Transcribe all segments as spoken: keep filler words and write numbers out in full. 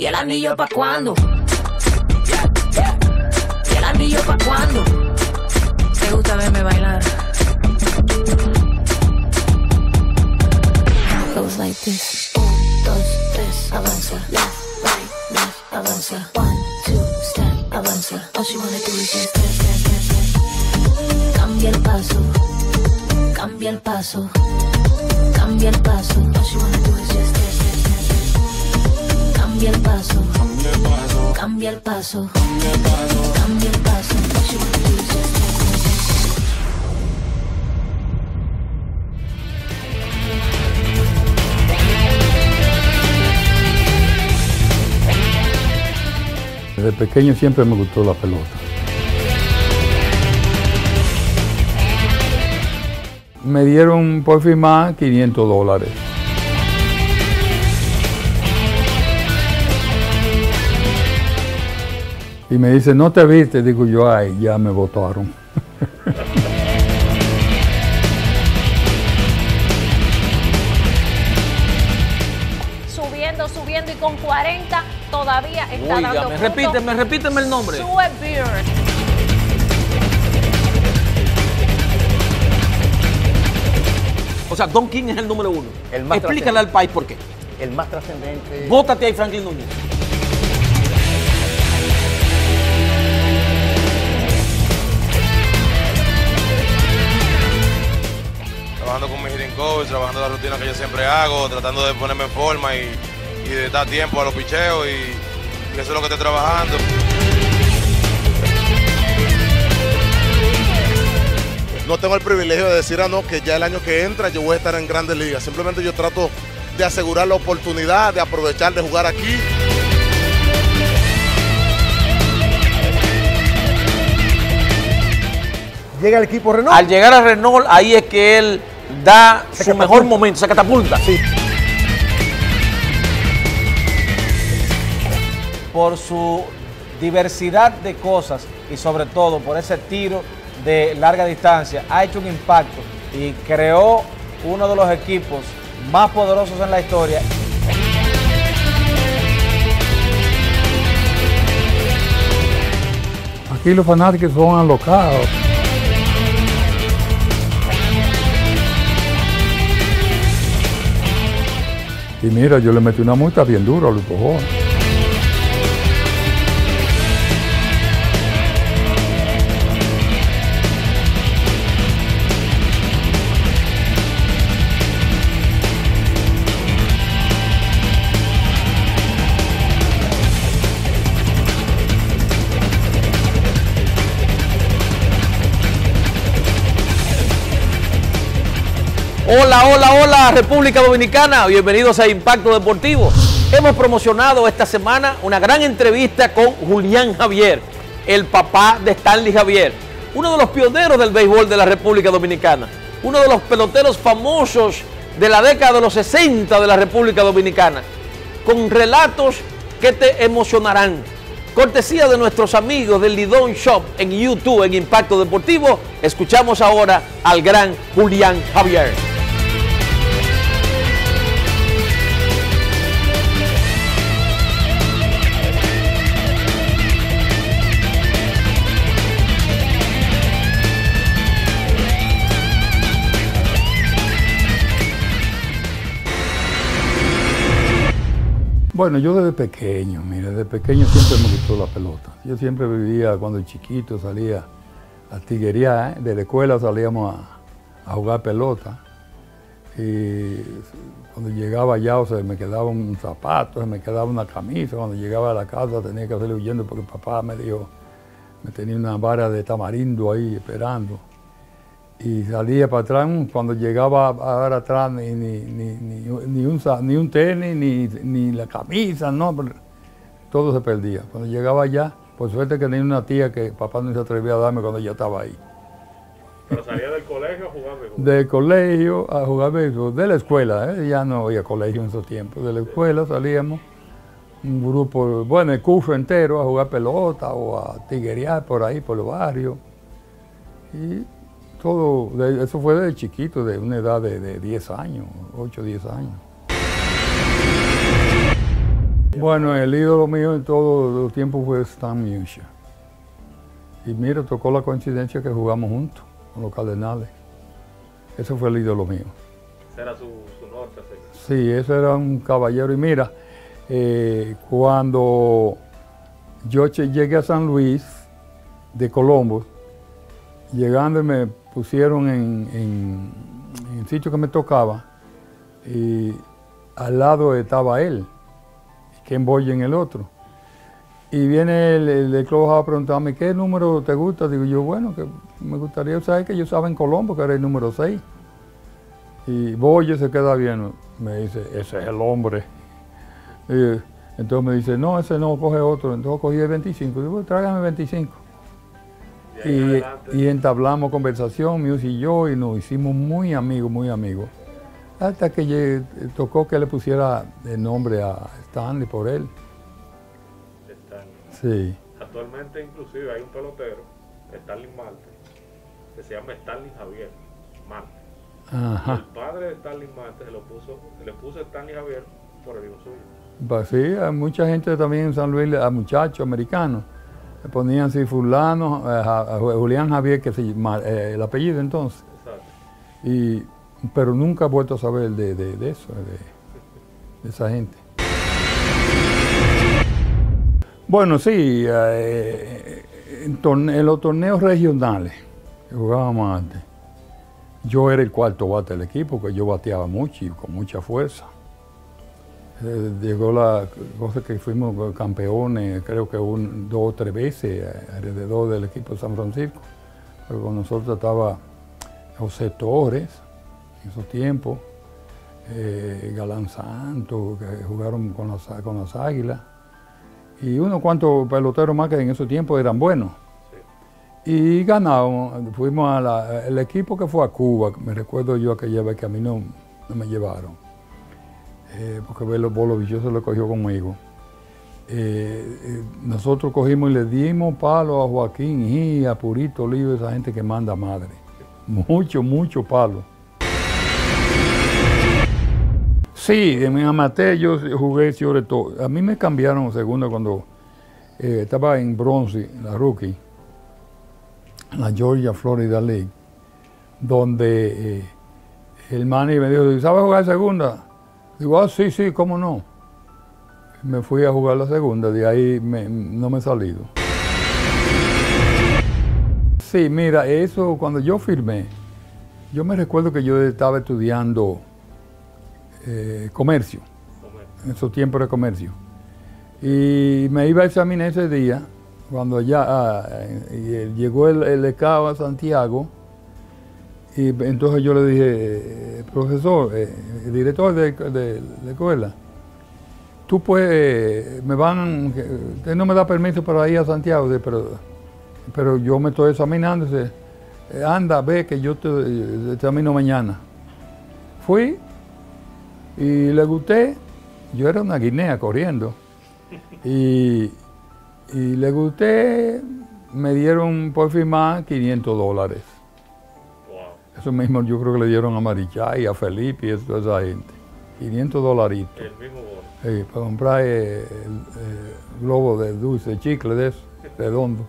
¿Y el anillo pa' cuándo? ¿Y el anillo pa' cuándo? ¿Te gusta verme bailar? Goes like this. Un, dos, tres, avanza. Left, right, left, avanza. One, two, step, avanza. All she wanna do is just step, step, step, step. Cambia el paso, cambia el paso, cambia el paso. All she wanna do is just step, step, step, step. Cambia el paso, cambia el paso, cambia el paso, cambia el paso. All she wanna do is just step, step, step. Desde pequeño siempre me gustó la pelota. Me dieron por firmar quinientos dólares. Y me dice, no te viste, digo yo, ay, ya me votaron. Subiendo, subiendo y con cuarenta todavía está Óigame, dando puntos. repíteme, repíteme el nombre. Sue Bird. O sea, Don King es el número uno. El más Explícale al país por qué. El más trascendente. Vótate ahí, Franklin Núñez. Trabajando con mi hitting coach, trabajando la rutina que yo siempre hago, tratando de ponerme en forma y, y de dar tiempo a los picheos y, y eso es lo que estoy trabajando. No tengo el privilegio de decir, ah, no, que ya el año que entra yo voy a estar en Grandes Ligas. Simplemente yo trato de asegurar la oportunidad, de aprovechar de jugar aquí. Llega el equipo Renault. Al llegar a Renault, ahí es que él da Se su catapulta. mejor momento, se catapulta. Sí. Por su diversidad de cosas y sobre todo por ese tiro de larga distancia, ha hecho un impacto y creó uno de los equipos más poderosos en la historia. Aquí los fanáticos son alocados. Y mira, yo le metí una multa bien dura a los cojones. Hola, hola, hola, República Dominicana. Bienvenidos a Impacto Deportivo. Hemos promocionado esta semana una gran entrevista con Julián Javier, el papá de Stanley Javier, uno de los pioneros del béisbol de la República Dominicana, uno de los peloteros famosos de la década de los sesenta de la República Dominicana, con relatos que te emocionarán. Cortesía de nuestros amigos del Lidón Shop en YouTube, en Impacto Deportivo, escuchamos ahora al gran Julián Javier. Bueno, yo desde pequeño, mira, desde pequeño siempre me gustó la pelota. Yo siempre vivía, cuando chiquito salía a tiguería, ¿eh? De la escuela salíamos a, a jugar pelota. Y cuando llegaba allá, o sea, me quedaba un zapato, se me quedaba una camisa. Cuando llegaba a la casa tenía que salir huyendo porque papá me dijo, me tenía una vara de tamarindo ahí esperando. Y salía para atrás, cuando llegaba ahora atrás, ni, ni, ni, ni, ni, un, ni un tenis, ni, ni la camisa, no, todo se perdía. Cuando llegaba allá, por suerte que tenía una tía que papá no se atrevía a darme cuando yo estaba ahí. ¿Pero salía del colegio a jugar béisbol? Del colegio a jugar béisbol, de la escuela, ¿eh? Ya no había colegio en esos tiempos. De la escuela salíamos, un grupo, bueno, el curso entero a jugar pelota o a tiguerear por ahí, por los barrios. Y todo, eso fue desde chiquito, de una edad de, de diez años, ocho, diez años. Bueno, el ídolo mío en todos los tiempos fue Stan Musial. Y mira, tocó la coincidencia que jugamos juntos con los Cardenales. Ese fue el ídolo mío. Ese era su, su norte, sí. Sí, ese era un caballero. Y mira, eh, cuando yo llegué a San Luis de Colombo, llegando me pusieron en, en, en el sitio que me tocaba y al lado estaba él, Ken Boye en el otro. Y viene el, el de Club a preguntarme, ¿qué número te gusta? Digo yo, bueno, que me gustaría saber que yo estaba en Colombo, que era el número seis. Y Boye se queda bien, me dice, ese es el hombre. Y entonces me dice, no, ese no, coge otro. Entonces cogí el veinticinco. Digo, tráigame veinticinco. Y, y entablamos conversación, Muse y yo, y nos hicimos muy amigos, muy amigos. Hasta que llegué, tocó que le pusiera el nombre a Stanley por él. Stanley. Sí. Actualmente inclusive hay un pelotero, Stanley Marte, que se llama Stanley Javier Marte. Ajá. El padre de Stanley Marte se lo puso, le puso Stanley Javier por el hijo suyo. Pues sí, hay mucha gente también en San Luis, a muchachos americanos, le ponían así fulano, eh, a, a Julián Javier, que se llama, eh, el apellido entonces. Exacto. Y, pero nunca he vuelto a saber de, de, de eso, de, de esa gente. Bueno, sí, eh, en, torne, en los torneos regionales que jugábamos antes, yo era el cuarto bate del equipo, que yo bateaba mucho y con mucha fuerza. Eh, llegó la cosa que fuimos campeones, creo que un, dos o tres veces alrededor del equipo de San Francisco. Pero con nosotros estaba José Torres, en esos tiempos, eh, Galán Santos, que jugaron con las, con las Águilas, y unos cuantos peloteros más que en esos tiempos eran buenos. Sí. Y ganamos, fuimos al equipo que fue a Cuba, me recuerdo yo aquella vez que a mí no, no me llevaron. Eh, porque Belo Bolo Vicioso lo cogió conmigo. Eh, eh, nosotros cogimos y le dimos palo a Joaquín y a Purito Olivo, esa gente que manda madre. Mucho, mucho palo. Sí, en mi amateur yo jugué sobre todo. A mí me cambiaron segunda cuando eh, estaba en Bronce, la rookie, la Georgia Florida League, donde eh, el manager me dijo, ¿sabes jugar segunda? Digo, ah, sí, sí, cómo no. Me fui a jugar la segunda, de ahí me, no me he salido. Sí, mira, eso cuando yo firmé, yo me recuerdo que yo estaba estudiando eh, comercio, en esos tiempos de comercio. Y me iba a examinar ese día, cuando ya ah, y llegó el, el ECAO a Santiago. Y entonces yo le dije, profesor, eh, el director de, de la escuela, tú puedes, me van, usted no me da permiso para ir a Santiago, pero, pero yo me estoy examinando, dice, anda, ve que yo te, te examino mañana. Fui y le gusté, yo era una guinea corriendo, y, y le gusté, me dieron por firmar quinientos dólares. Eso mismo yo creo que le dieron a Marichay, a Felipe y a toda esa gente. quinientos dolaritos. El mismo bono. Sí, para comprar eh, el, el globo de dulce, chicle de eso, redondo.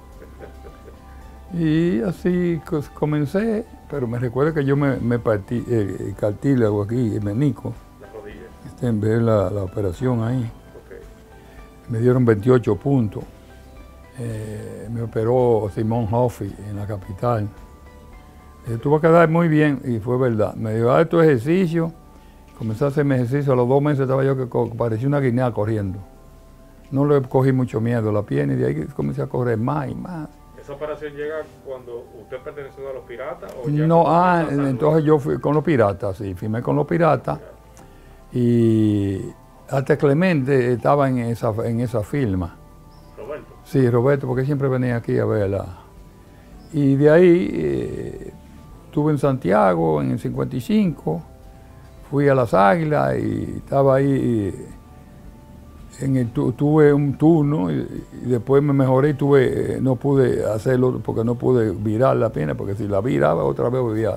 Y así comencé, pero me recuerdo que yo me, me partí eh, el cartílago aquí, el menico. La rodilla. Este, en vez de la, la operación ahí. Okay. Me dieron veintiocho puntos. Eh, me operó Simón Hoffi en la capital. Eh, tú vas a quedar muy bien, y fue verdad. Me dio a tu ejercicio, comencé a hacerme ejercicio, a los dos meses estaba yo que parecía una guinea corriendo. No le cogí mucho miedo a la pierna y de ahí comencé a correr más y más. ¿Esa operación llega cuando usted perteneció a los Piratas? O ya no, ah, entonces yo fui con los Piratas, sí, firmé con los Piratas. Y hasta Clemente estaba en esa, en esa firma. ¿Roberto? Sí, Roberto, porque siempre venía aquí a verla. Y de ahí eh, estuve en Santiago en el cincuenta y cinco, fui a las Águilas y estaba ahí, en el, tuve un turno y, y después me mejoré y tuve, no pude hacerlo porque no pude virar la pierna, porque si la viraba otra vez volvía.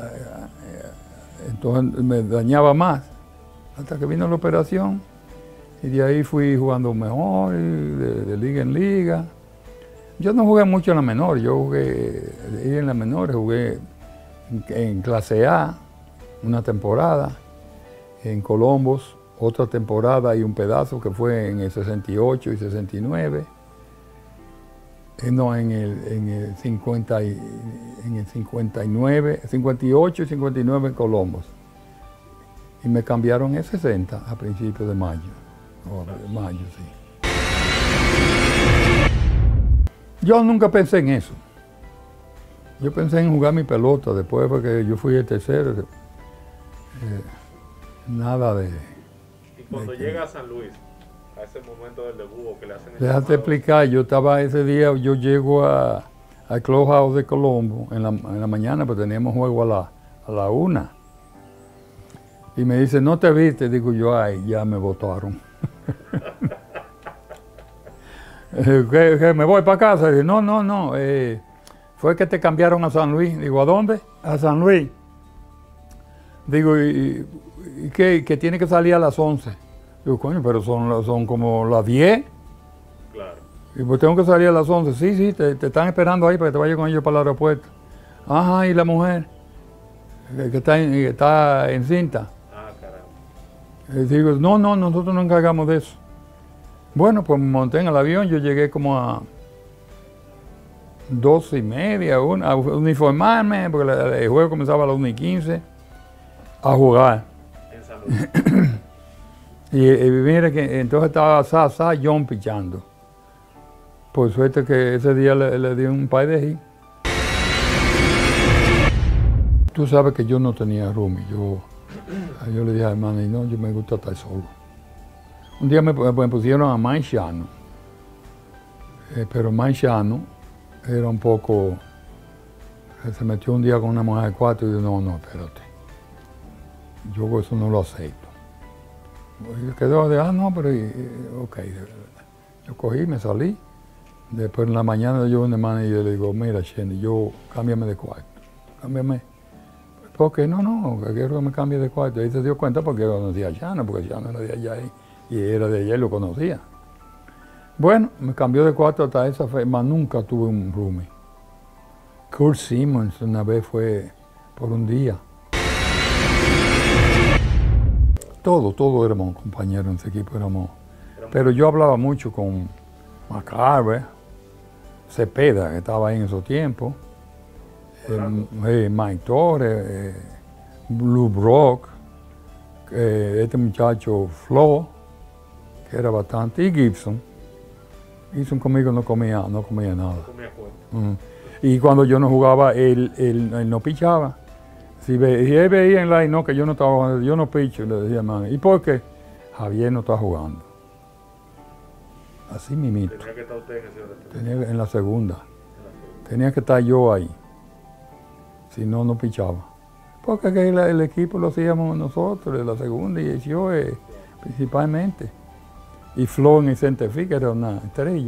Entonces me dañaba más, hasta que vino la operación Y de ahí fui jugando mejor, de, de liga en liga. Yo no jugué mucho en la menor, yo jugué en la menor, jugué en, en clase A una temporada, en Colombos otra temporada y un pedazo que fue en el sesenta y ocho y sesenta y nueve. Eh, no, en el, en, el cincuenta y, en el cincuenta y nueve, cincuenta y ocho y cincuenta y nueve en Colombos. Y me cambiaron en sesenta a principios de mayo. Oh, de mayo, sí. Yo nunca pensé en eso. Yo pensé en jugar mi pelota, después porque yo fui el tercero. Eh, nada de... Y cuando de llega a San Luis, a ese momento del debut que le hacen el Déjate llamado, explicar, yo estaba ese día, yo llego a, al Clubhouse de Colombo en la, en la mañana, pues teníamos juego a la, a la una. Y me dice, ¿no te viste? Digo yo, ay, ya me votaron. ¿Qué, qué, ¿Me voy para casa? Dice, no, no, no. Eh, fue que te cambiaron a San Luis. Digo, ¿a dónde? A San Luis. Digo, ¿y, y qué? Que tiene que salir a las once. Digo, coño, pero son, son como las diez. Claro. Y pues tengo que salir a las once. Sí, sí, te, te están esperando ahí para que te vayas con ellos para el aeropuerto. Ajá, ¿y la mujer? Que está, en, que está encinta. Ah, caramba. Y digo, no, no, nosotros no encargamos de eso. Bueno, pues me monté en el avión, yo llegué como a doce y media, una, a uniformarme, porque el juego comenzaba a las una y quince, a jugar. En San Luis. y, y mira que entonces estaba Sa, Sa, John pichando. Por suerte que ese día le, le di un par de hits. Tú sabes que yo no tenía roomie, yo, yo le dije a hermano, no, yo me gusta estar solo. Un día me, me pusieron a Mike Shano, eh, pero Mike Shano era un poco, eh, se metió un día con una mujer de cuatro y yo, no, no, espérate, yo eso no lo acepto. Y quedó de, ah, no, pero, eh, ok, yo cogí, me salí, después en la mañana yo a una hermana y yo le digo, mira, Shendy, yo, cámbiame de cuarto, cámbiame. ¿Por qué? No, no, que quiero que me cambie de cuarto. Y ahí se dio cuenta porque yo conocía a Shano, porque Shano era de allá y, y era de allá y lo conocía. Bueno, me cambió de cuarto hasta esa fecha, más nunca tuve un roomie. Kurt Simmons una vez fue por un día. Todo, todo éramos compañeros en ese equipo, éramos. Pero yo hablaba mucho con McCarver, Cepeda, que estaba ahí en esos tiempos. Eh, eh, Mike Torres, eh, Blue Brock, eh, este muchacho Flo, que era bastante, y Gibson. Gibson conmigo no comía, no comía nada. No comía cuenta. Mm. Y cuando yo no jugaba, él, él, él no pichaba. Si, ve, si él veía en line, no, que yo no estaba jugando, yo no picho, le decía, man, ¿y por qué? Javier no está jugando. Así mimito. Tenía que estar usted en ese momento. Tenía que- en la segunda. Tenía que estar yo ahí. Si no, no pichaba. Porque que el, el equipo lo hacíamos nosotros, de la segunda, y yo eh, principalmente. Y Flo en el center field, que era una estrella.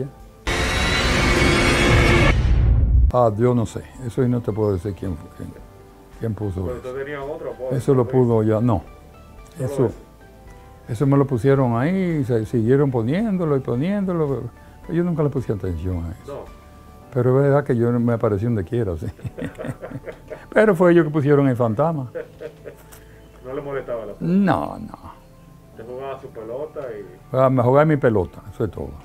Ah, yo no sé. Eso sí no te puedo decir quién, fue- quién, quién puso Pero eso. usted tenía otro apodo. Eso lo pudo ya, no. Solo Eso, eso. eso me lo pusieron ahí, se siguieron poniéndolo y poniéndolo. Pero yo nunca le puse atención a eso. No. Pero es verdad que yo me apareció donde quiera, sí. Pero fue ellos que pusieron el fantasma. No le molestaba la pelota. No, no. Usted jugaba su pelota y Ah, me jugar mi pelota, eso es todo.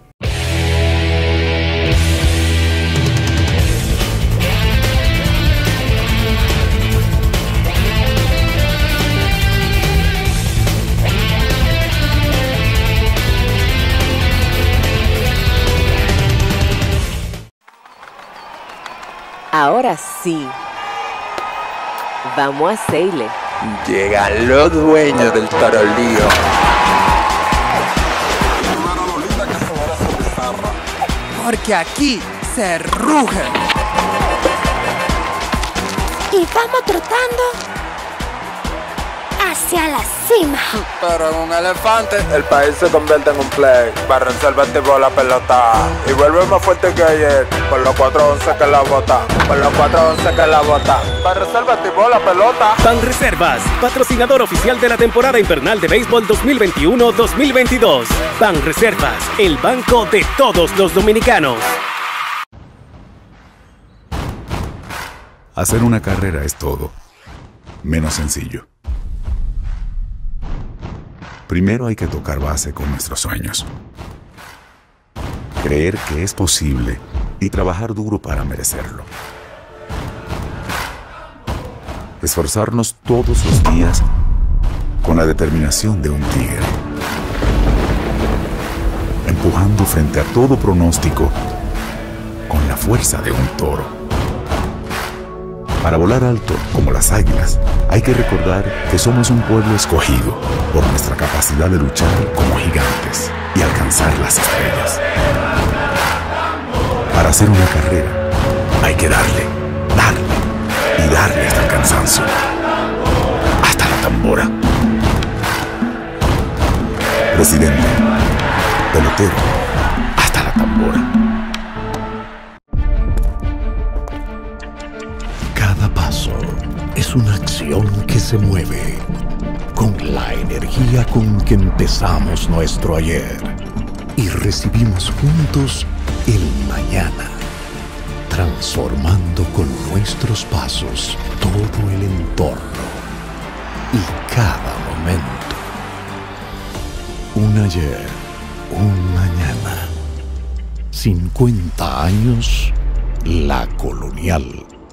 Ahora sí. Vamos a Seile. Llegan los dueños del tarolío. Porque aquí se ruge. Y vamos trotando hacia la cima. Pero en un elefante, el país se convierte en un play. Banreservas activó la pelota y vuelve más fuerte que ayer. Por los cuatro once que la bota, por los cuatro once que la bota. Banreservas activó la pelota. Banreservas, patrocinador oficial de la temporada invernal de béisbol dos mil veintiuno dos mil veintidós. Banreservas, el banco de todos los dominicanos. Hacer una carrera es todo, menos sencillo. Primero hay que tocar base con nuestros sueños. Creer que es posible y trabajar duro para merecerlo. Esforzarnos todos los días con la determinación de un tigre. Empujando frente a todo pronóstico con la fuerza de un toro. Para volar alto, como las águilas, hay que recordar que somos un pueblo escogido por nuestra capacidad de luchar como gigantes y alcanzar las estrellas. Para hacer una carrera, hay que darle, darle y darle hasta el cansancio, hasta la tambora. Presidente, pelotero, hasta la tambora. Cada paso es una acción que se mueve con la energía con que empezamos nuestro ayer y recibimos juntos el mañana, transformando con nuestros pasos todo el entorno y cada momento. Un ayer, un mañana. cincuenta años, La Colonial.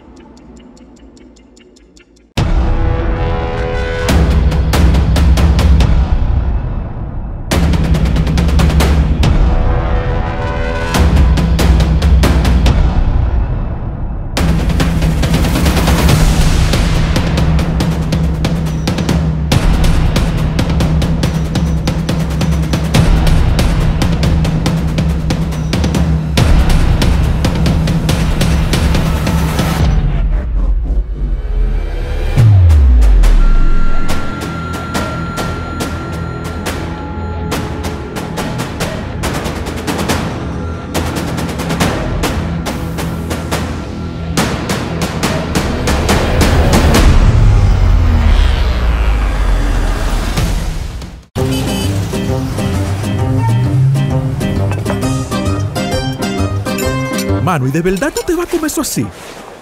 Mano, ¿y de verdad tú te vas a comer eso así?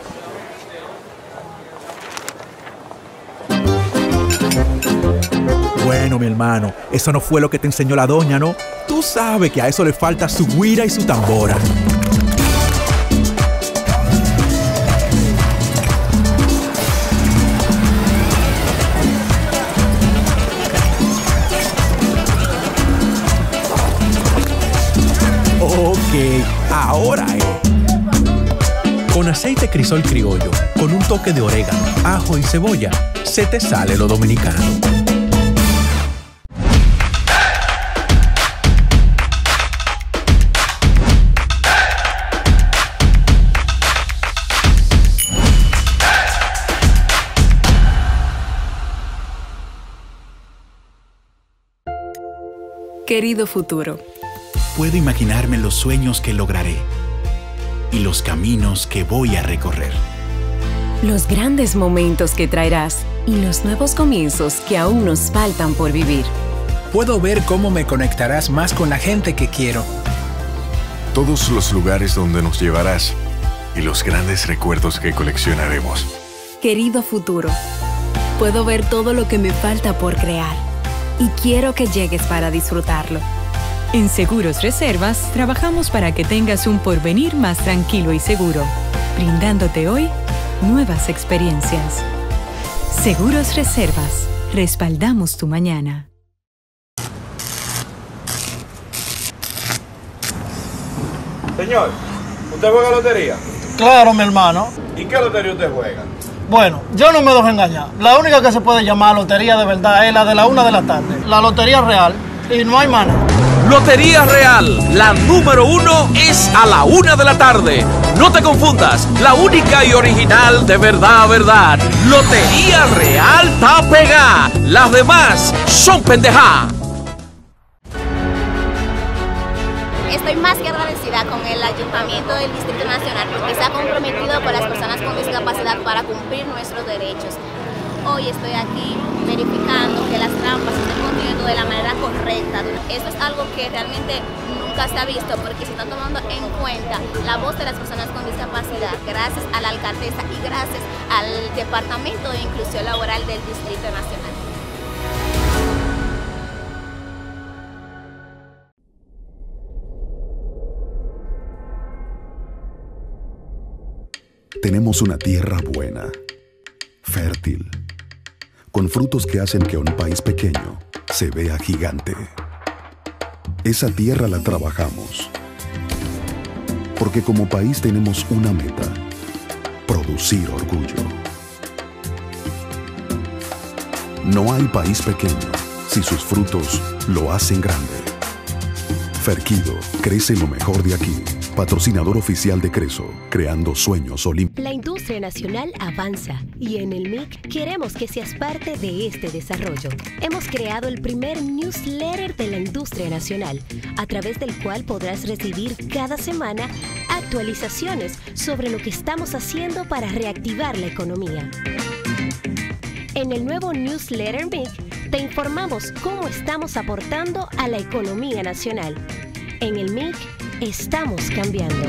Bueno, mi hermano, eso no fue lo que te enseñó la doña, ¿no? Tú sabes que a eso le falta su guira y su tambora. Ok, ahora es. Con aceite Crisol criollo, con un toque de orégano, ajo y cebolla, se te sale lo dominicano. Querido futuro, puedo imaginarme los sueños que lograré y los caminos que voy a recorrer. los grandes momentos que traerás y los nuevos comienzos que aún nos faltan por vivir. Puedo ver cómo me conectarás más con la gente que quiero. Todos los lugares donde nos llevarás y los grandes recuerdos que coleccionaremos. Querido futuro, puedo ver todo lo que me falta por crear y quiero que llegues para disfrutarlo. En Seguros Reservas trabajamos para que tengas un porvenir más tranquilo y seguro, brindándote hoy nuevas experiencias. Seguros Reservas, respaldamos tu mañana. Señor, ¿usted juega lotería? Claro, mi hermano. ¿Y qué lotería usted juega? Bueno, yo no me dejo engañar. La única que se puede llamar lotería de verdad es la de la una de la tarde. La Lotería Real. Y no hay más nada. Lotería Real, la número uno es a la una de la tarde. No te confundas, la única y original de verdad a verdad. Lotería Real está pegada. Las demás son pendejadas. Estoy más que agradecida con el Ayuntamiento del Distrito Nacional porque se ha comprometido con las personas con discapacidad para cumplir nuestros derechos. Hoy estoy aquí verificando que las trampas se estén construyendo de la manera correcta. Esto es algo que realmente nunca se ha visto porque se está tomando en cuenta la voz de las personas con discapacidad gracias a la alcaldesa y gracias al Departamento de Inclusión Laboral del Distrito Nacional. Tenemos una tierra buena, fértil, con frutos que hacen que un país pequeño se vea gigante. Esa tierra la trabajamos, porque como país tenemos una meta: producir orgullo. No hay país pequeño si sus frutos lo hacen grande. Ferquido, crece lo mejor de aquí. Patrocinador oficial de Creso, creando sueños olímpicos. La industria nacional avanza y en el M I C queremos que seas parte de este desarrollo. Hemos creado el primer newsletter de la industria nacional, a través del cual podrás recibir cada semana actualizaciones sobre lo que estamos haciendo para reactivar la economía. En el nuevo newsletter M I C te informamos cómo estamos aportando a la economía nacional. En el M I C estamos cambiando.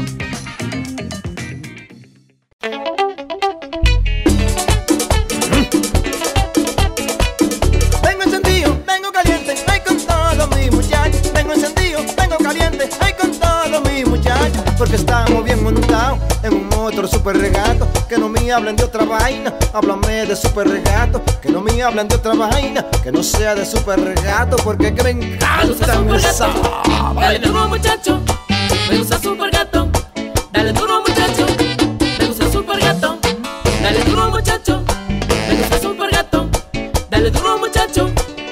Vengo encendido, vengo caliente, ay con todos mis muchachos. Vengo encendido, vengo caliente, ay con todos mis muchachos. Porque estamos bien montados en un motor super regato. Que no me hablen de otra vaina, háblame de super regato. Que no me hablen de otra vaina, que no sea de super regato. Porque que me encanta esa. Dale duro muchacho, me gusta super gato. Dale duro muchacho, me gusta super gato. Dale duro muchacho, me gusta super gato. Dale duro muchacho.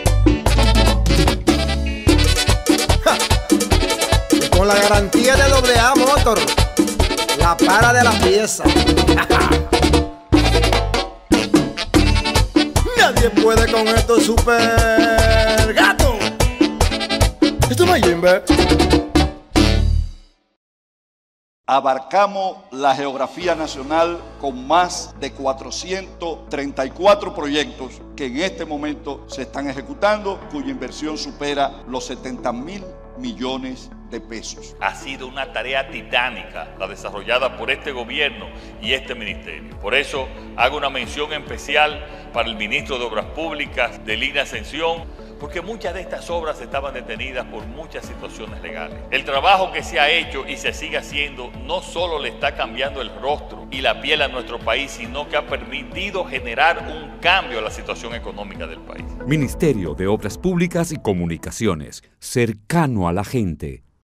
Ja. Con la garantía de doble A Motor, la para de la pieza. Nadie puede con esto super gato. Esto es Mayimbe. Abarcamos la geografía nacional con más de cuatrocientos treinta y cuatro proyectos que en este momento se están ejecutando, cuya inversión supera los setenta mil millones de pesos. Ha sido una tarea titánica la desarrollada por este gobierno y este ministerio. Por eso hago una mención especial para el ministro de Obras Públicas, de Lina Ascensión, porque muchas de estas obras estaban detenidas por muchas situaciones legales. El trabajo que se ha hecho y se sigue haciendo no solo le está cambiando el rostro y la piel a nuestro país, sino que ha permitido generar un cambio a la situación económica del país. Ministerio de Obras Públicas y Comunicaciones, cercano a la gente.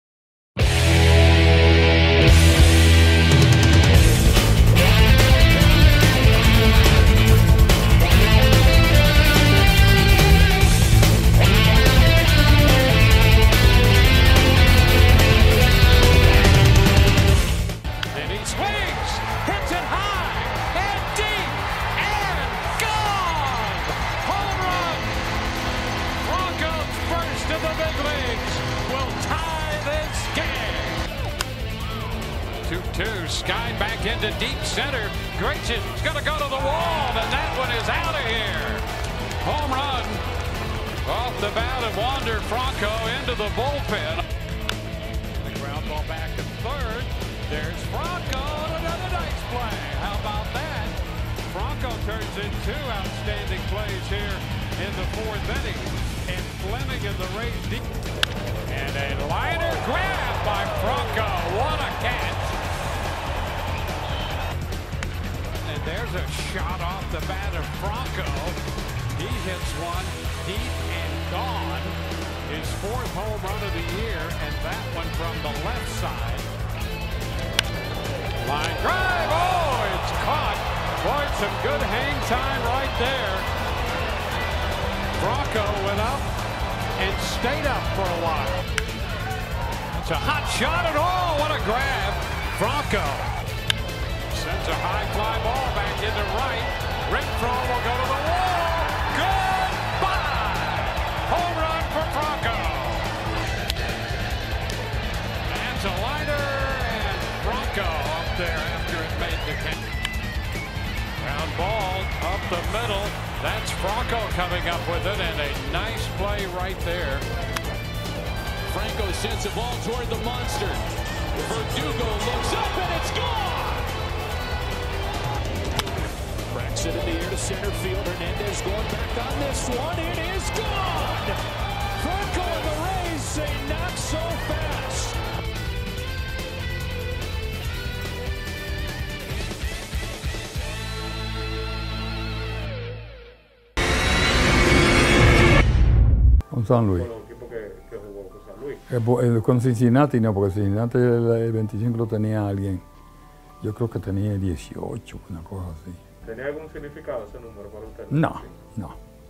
two two, Sky back into deep center. Grayson's going to go to the wall, and that one is out of here. Home run off the bat of Wander Franco into the bullpen. The ground ball back to third. There's Franco, and another nice play. How about that? Franco turns in two outstanding plays here in the fourth inning. And Fleming in the Rays deep. And a liner grab by Franco. What a catch. And there's a shot off the bat of Franco. He hits one deep and gone. His fourth home run of the year, and that one from the left side. Line drive. Oh, it's caught. Boy, some good hang time right there. Franco went up and stayed up for a while. It's a hot shot and oh, what a grab. Franco sends a high fly ball back into right. Renfroe will go to the wall. Goodbye. Home run for Franco. That's a liner and Franco up there after it made the catch. Ground ball up the middle. That's Franco coming up with it and a nice play right there. Franco sends the ball toward the monster. Verdugo looks up and it's gone! Cracks it in the air to center field. Hernandez going back on this one. It is gone! Franco and the Rays say not so fast. Con San Luis. Con Cincinnati no, porque Cincinnati el veinticinco lo tenía alguien. Yo creo que tenía dieciocho, una cosa así. ¿Tenía algún significado ese número para usted? No, no.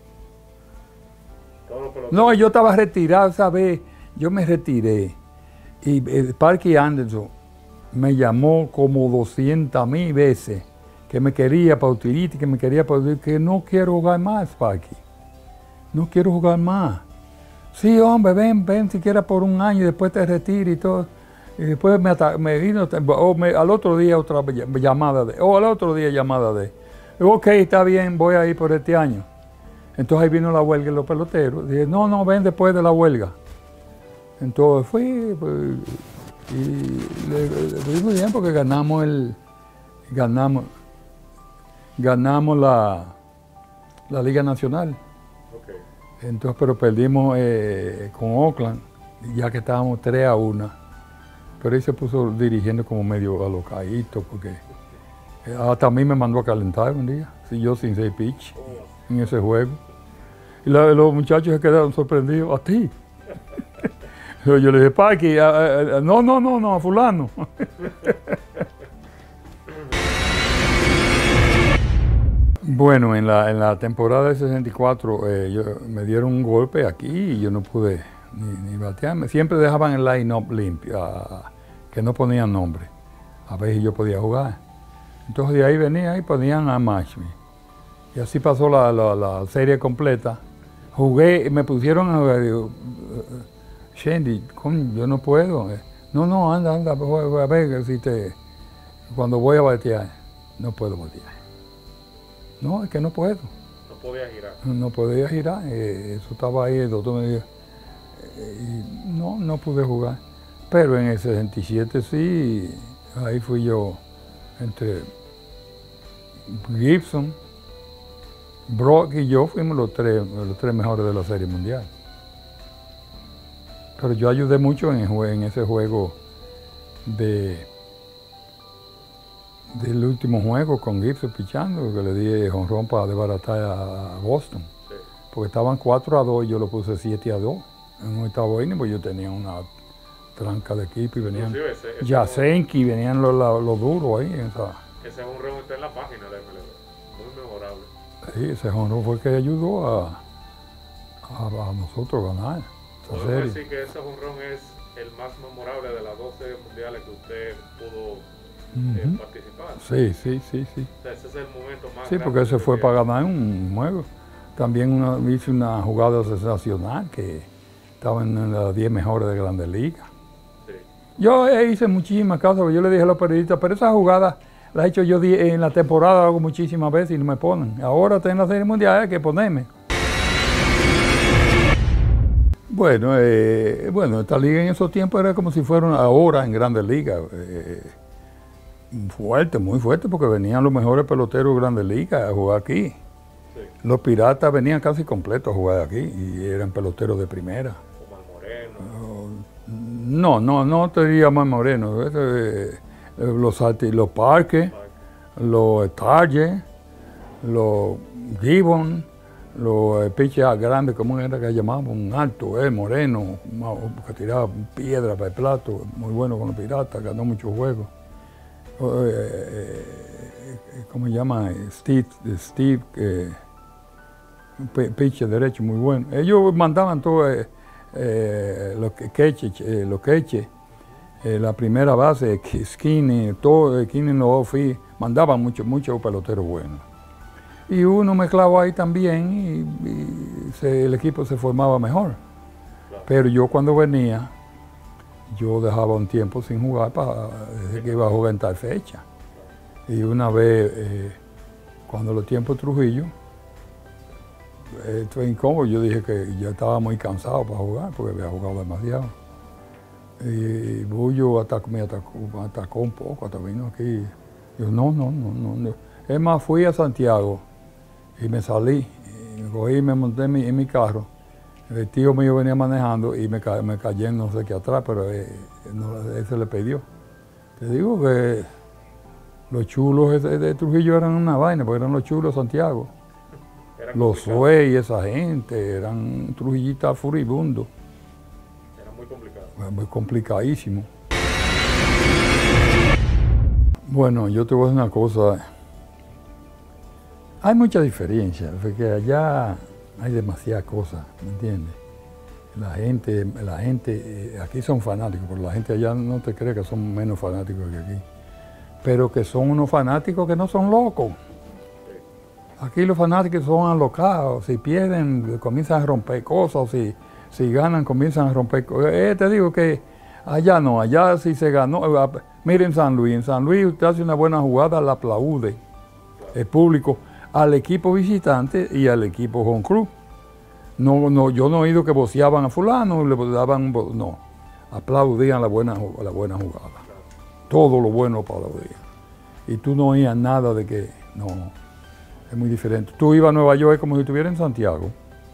No, yo estaba retirado esa vez. Yo me retiré. Y el Parky Anderson me llamó como doscientas mil veces que me quería para utility, que me quería para utility, que no quiero jugar más, Parky. No quiero jugar más. Sí, hombre, ven, ven siquiera por un año y después te retiro y todo. Y después me, me vino, o me, al otro día otra llamada de, o al otro día llamada de, ok, está bien, voy a ir por este año. Entonces ahí vino la huelga de los peloteros. Dije, no, no, ven después de la huelga. Entonces fui, pues, y le, le fui muy bien porque ganamos el, ganamos, ganamos la, la Liga Nacional. Entonces, pero perdimos eh, con Oakland, ya que estábamos tres a uno. Pero él se puso dirigiendo como medio alocadito, porque eh, hasta a mí me mandó a calentar un día, si yo sin seis pitch en ese juego. Y la, los muchachos se quedaron sorprendidos, ¿a ti? Yo le dije, Parky, no, no, no, no, a fulano. Bueno, en la, en la temporada de sesenta y cuatro eh, yo, me dieron un golpe aquí y yo no pude ni, ni batearme. Siempre dejaban el line-up limpio, uh, que no ponían nombre. A veces yo podía jugar. Entonces de ahí venía y ponían a match me. Y así pasó la, la, la serie completa. Jugué, me pusieron a jugar, digo, Shandy, yo no puedo. No, no, anda, anda, a ver si te, cuando voy a batear, no puedo batear. No, es que no puedo. No podía girar. No podía girar, eh, eso estaba ahí, el doctor me dijo, eh, y no, no pude jugar. Pero en el sesenta y siete sí, ahí fui yo entre Gibson, Brock y yo fuimos los tres, los tres mejores de la Serie Mundial. Pero yo ayudé mucho en, el, en ese juego de... del último juego con Gibson pichando, que le di jonrón para desbaratar a Boston. Sí. Porque estaban cuatro a dos y yo lo puse siete a dos. En un octavo inning, pues yo tenía una tranca de equipo y venían Yasenki, venían los, los, los duros ahí. Esa. Ese jonrón está en la página de M L B, muy memorable. Sí, ese jonrón fue el que ayudó a, a, a nosotros ganar esa serie. Decir que ese jonrón es el más memorable de las dos series mundiales que usted pudo Uh-huh. participar. Sí, sí, sí, sí. O sea, ese es el momento más Sí, porque ese fue para ganar un juego. También una, hice una jugada sensacional que estaba en las diez mejores de Grandes Ligas. Sí. Yo hice muchísimas cosas, yo le dije a los periodistas, pero esa jugada la he hecho yo en la temporada, hago muchísimas veces y no me ponen. Ahora estoy en la Serie Mundial, hay que ponerme. Bueno, eh, bueno, esta liga en esos tiempos era como si fuera ahora en Grandes Ligas. Eh, Fuerte, muy fuerte, porque venían los mejores peloteros de Grandes Ligas a jugar aquí. Sí. Los Piratas venían casi completos a jugar aquí y eran peloteros de primera. Omar Moreno. Uh, no, no, no te diría Omar Moreno. Eh, los, los Parques, los Target, los Gibbon, los pitchers grandes, ¿cómo era que llamaban? Un alto, eh, Moreno, que tiraba piedra para el plato, muy bueno con los Piratas, ganó muchos juegos. ¿Cómo se llama? Steve, Steve eh, pitcher derecho muy bueno. Ellos mandaban todo eh, eh, los queches, eh, los queches eh, la primera base, Skinny, todo, Skinny no fui, mandaban muchos mucho peloteros buenos. Y uno mezclaba ahí también y, y se, el equipo se formaba mejor. Claro. Pero yo cuando venía, yo dejaba un tiempo sin jugar para desde que iba a jugar en tal fecha. Y una vez, eh, cuando los tiempos Trujillo, eh, fue incómodo, yo dije que ya estaba muy cansado para jugar, porque había jugado demasiado. Y Bullo atacó, me atacó, me atacó un poco, hasta vino aquí. Yo, no, no, no, no, no. Es más, fui a Santiago y me salí, y me cogí y me monté en mi, en mi carro. El tío mío venía manejando y me, ca me cayé en no sé qué atrás, pero eh, no, él se le pidió. Te digo que los chulos de, de Trujillo eran una vaina, porque eran los chulos de Santiago. Los Suey y esa gente, eran trujillistas furibundos. Era muy complicado. Muy complicadísimo. Bueno, yo te voy a decir una cosa. Hay mucha diferencia, porque allá hay demasiadas cosas, ¿me entiendes? La gente, la gente, eh, aquí son fanáticos, pero la gente allá no te cree que son menos fanáticos que aquí. Pero que son unos fanáticos que no son locos. Aquí los fanáticos son alocados, si pierden comienzan a romper cosas, si, si ganan comienzan a romper cosas. Eh, te digo que allá no, allá si se ganó. Miren San Luis, en San Luis usted hace una buena jugada, la aplaude el público al equipo visitante y al equipo home crew. No, no, yo no he oído que voceaban a fulano, le daban, no, aplaudían la buena, la buena jugada. Todo lo bueno aplaudían. Y tú no oías nada de que, no. Es muy diferente. Tú ibas a Nueva York como si estuvieras en Santiago.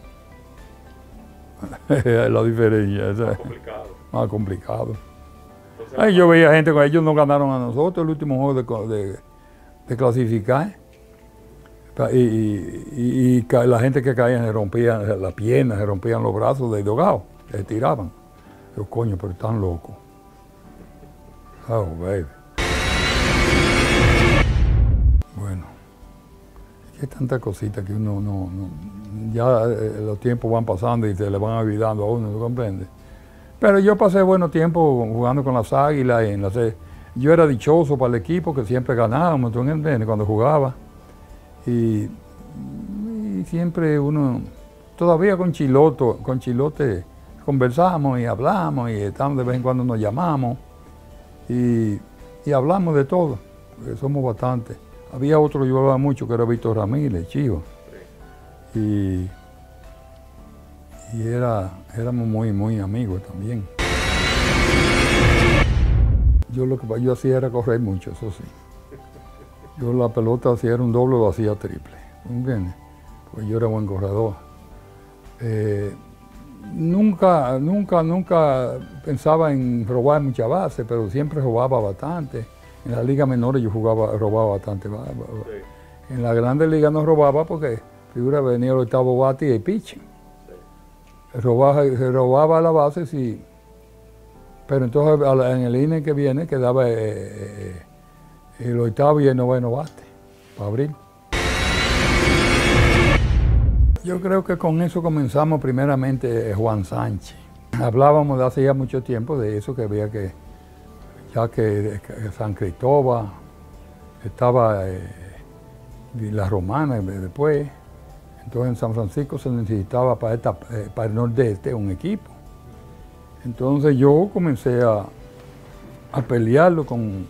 La diferencia. Es más complicado. Más complicado. Entonces, Ay, yo veía gente con ellos no ganaron a nosotros el último juego de, de, de clasificar. Y, y, y, y la gente que caía se rompían las piernas, se rompían los brazos de dogado, se tiraban. Yo, coño, pero están locos. Oh, baby. Hay tantas cositas que uno no, no ya eh, los tiempos van pasando y se le van olvidando a uno, ¿no comprende? Pero yo pasé buenos tiempos jugando con las Águilas. En las, yo era dichoso para el equipo que siempre ganábamos, ¿tú entiendes? Cuando jugaba. Y, y siempre uno, todavía con Chiloto, con Chilote conversamos y hablamos y estamos de vez en cuando nos llamamos y, y hablamos de todo, porque somos bastantes. Había otro que yo hablaba mucho, que era Víctor Ramírez, Chivo. Y, y era, éramos muy, muy amigos también. Yo lo que yo hacía era correr mucho, eso sí. Yo la pelota hacía era un doble o hacía triple, ¿entiendes? Pues yo era buen corredor. Eh, nunca, nunca, nunca pensaba en robar mucha base, pero siempre robaba bastante. En las ligas menores yo jugaba, robaba bastante. Sí. En la grande liga no robaba porque, figura, venía el octavo bate y el pitch. Sí. Robaba, se robaba la base, sí. Pero entonces en el inning que viene quedaba eh, eh, el octavo y el noveno bate para abrir. Yo creo que con eso comenzamos primeramente eh, Juan Sánchez. Hablábamos de hace ya mucho tiempo de eso, que había que, ya que, que San Cristóbal estaba eh, la Romana después, entonces en San Francisco se necesitaba para, esta, eh, para el nordeste un equipo. Entonces yo comencé a, a pelearlo con,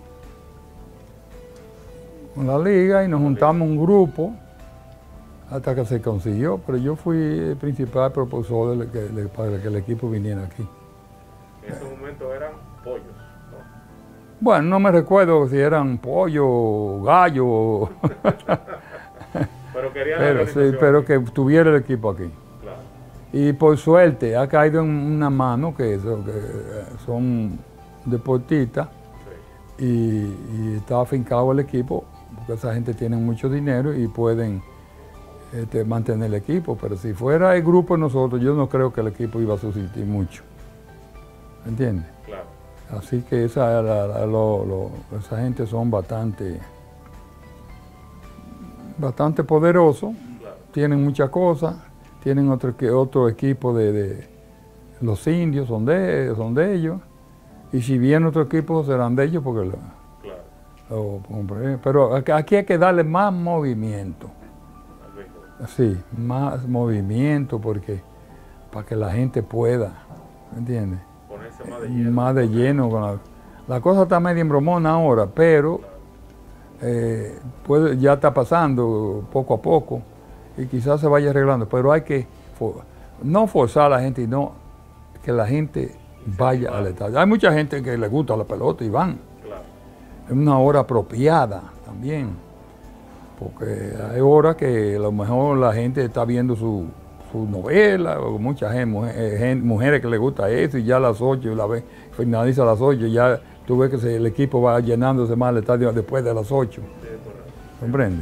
con la liga y nos juntamos un grupo hasta que se consiguió, pero yo fui el principal propulsor de que, de, para que el equipo viniera aquí. En ese momento eran pollos, ¿no? Bueno, no me recuerdo si eran pollo, gallo, pero, querían pero, sí, pero que tuviera el equipo aquí. Claro. Y por suerte ha caído en una mano que, eso, que son deportistas, sí. y, y está afincado el equipo, porque esa gente tiene mucho dinero y pueden Este, mantener el equipo, pero si fuera el grupo de nosotros, yo no creo que el equipo iba a subsistir mucho. ¿Entiendes? Claro. Así que esa, la, la, lo, lo, esa gente son bastante, bastante poderosos, claro. Tienen muchas cosas, tienen otro, otro equipo de, de los indios, son de, son de ellos, Y si viene otro equipo serán de ellos porque lo, claro. lo compré. Pero aquí hay que darle más movimiento. Sí, más movimiento porque para que la gente pueda, ¿me entiendes? Ponerse más de lleno. Más de lleno con la, la cosa está medio embromona ahora, pero eh, puede, ya está pasando poco a poco y quizás se vaya arreglando, pero hay que for, no forzar a la gente, sino que la gente vaya al estadio. Hay mucha gente que le gusta la pelota y van. Claro. Es una hora apropiada también, porque hay horas que a lo mejor la gente está viendo su, su novela, o mucha gente, mujer, gente, mujeres que le gusta eso, y ya a las ocho, la vez, finaliza a las ocho, ya tú ves que se, el equipo va llenándose más el estadio después de las ocho. ¿Comprende?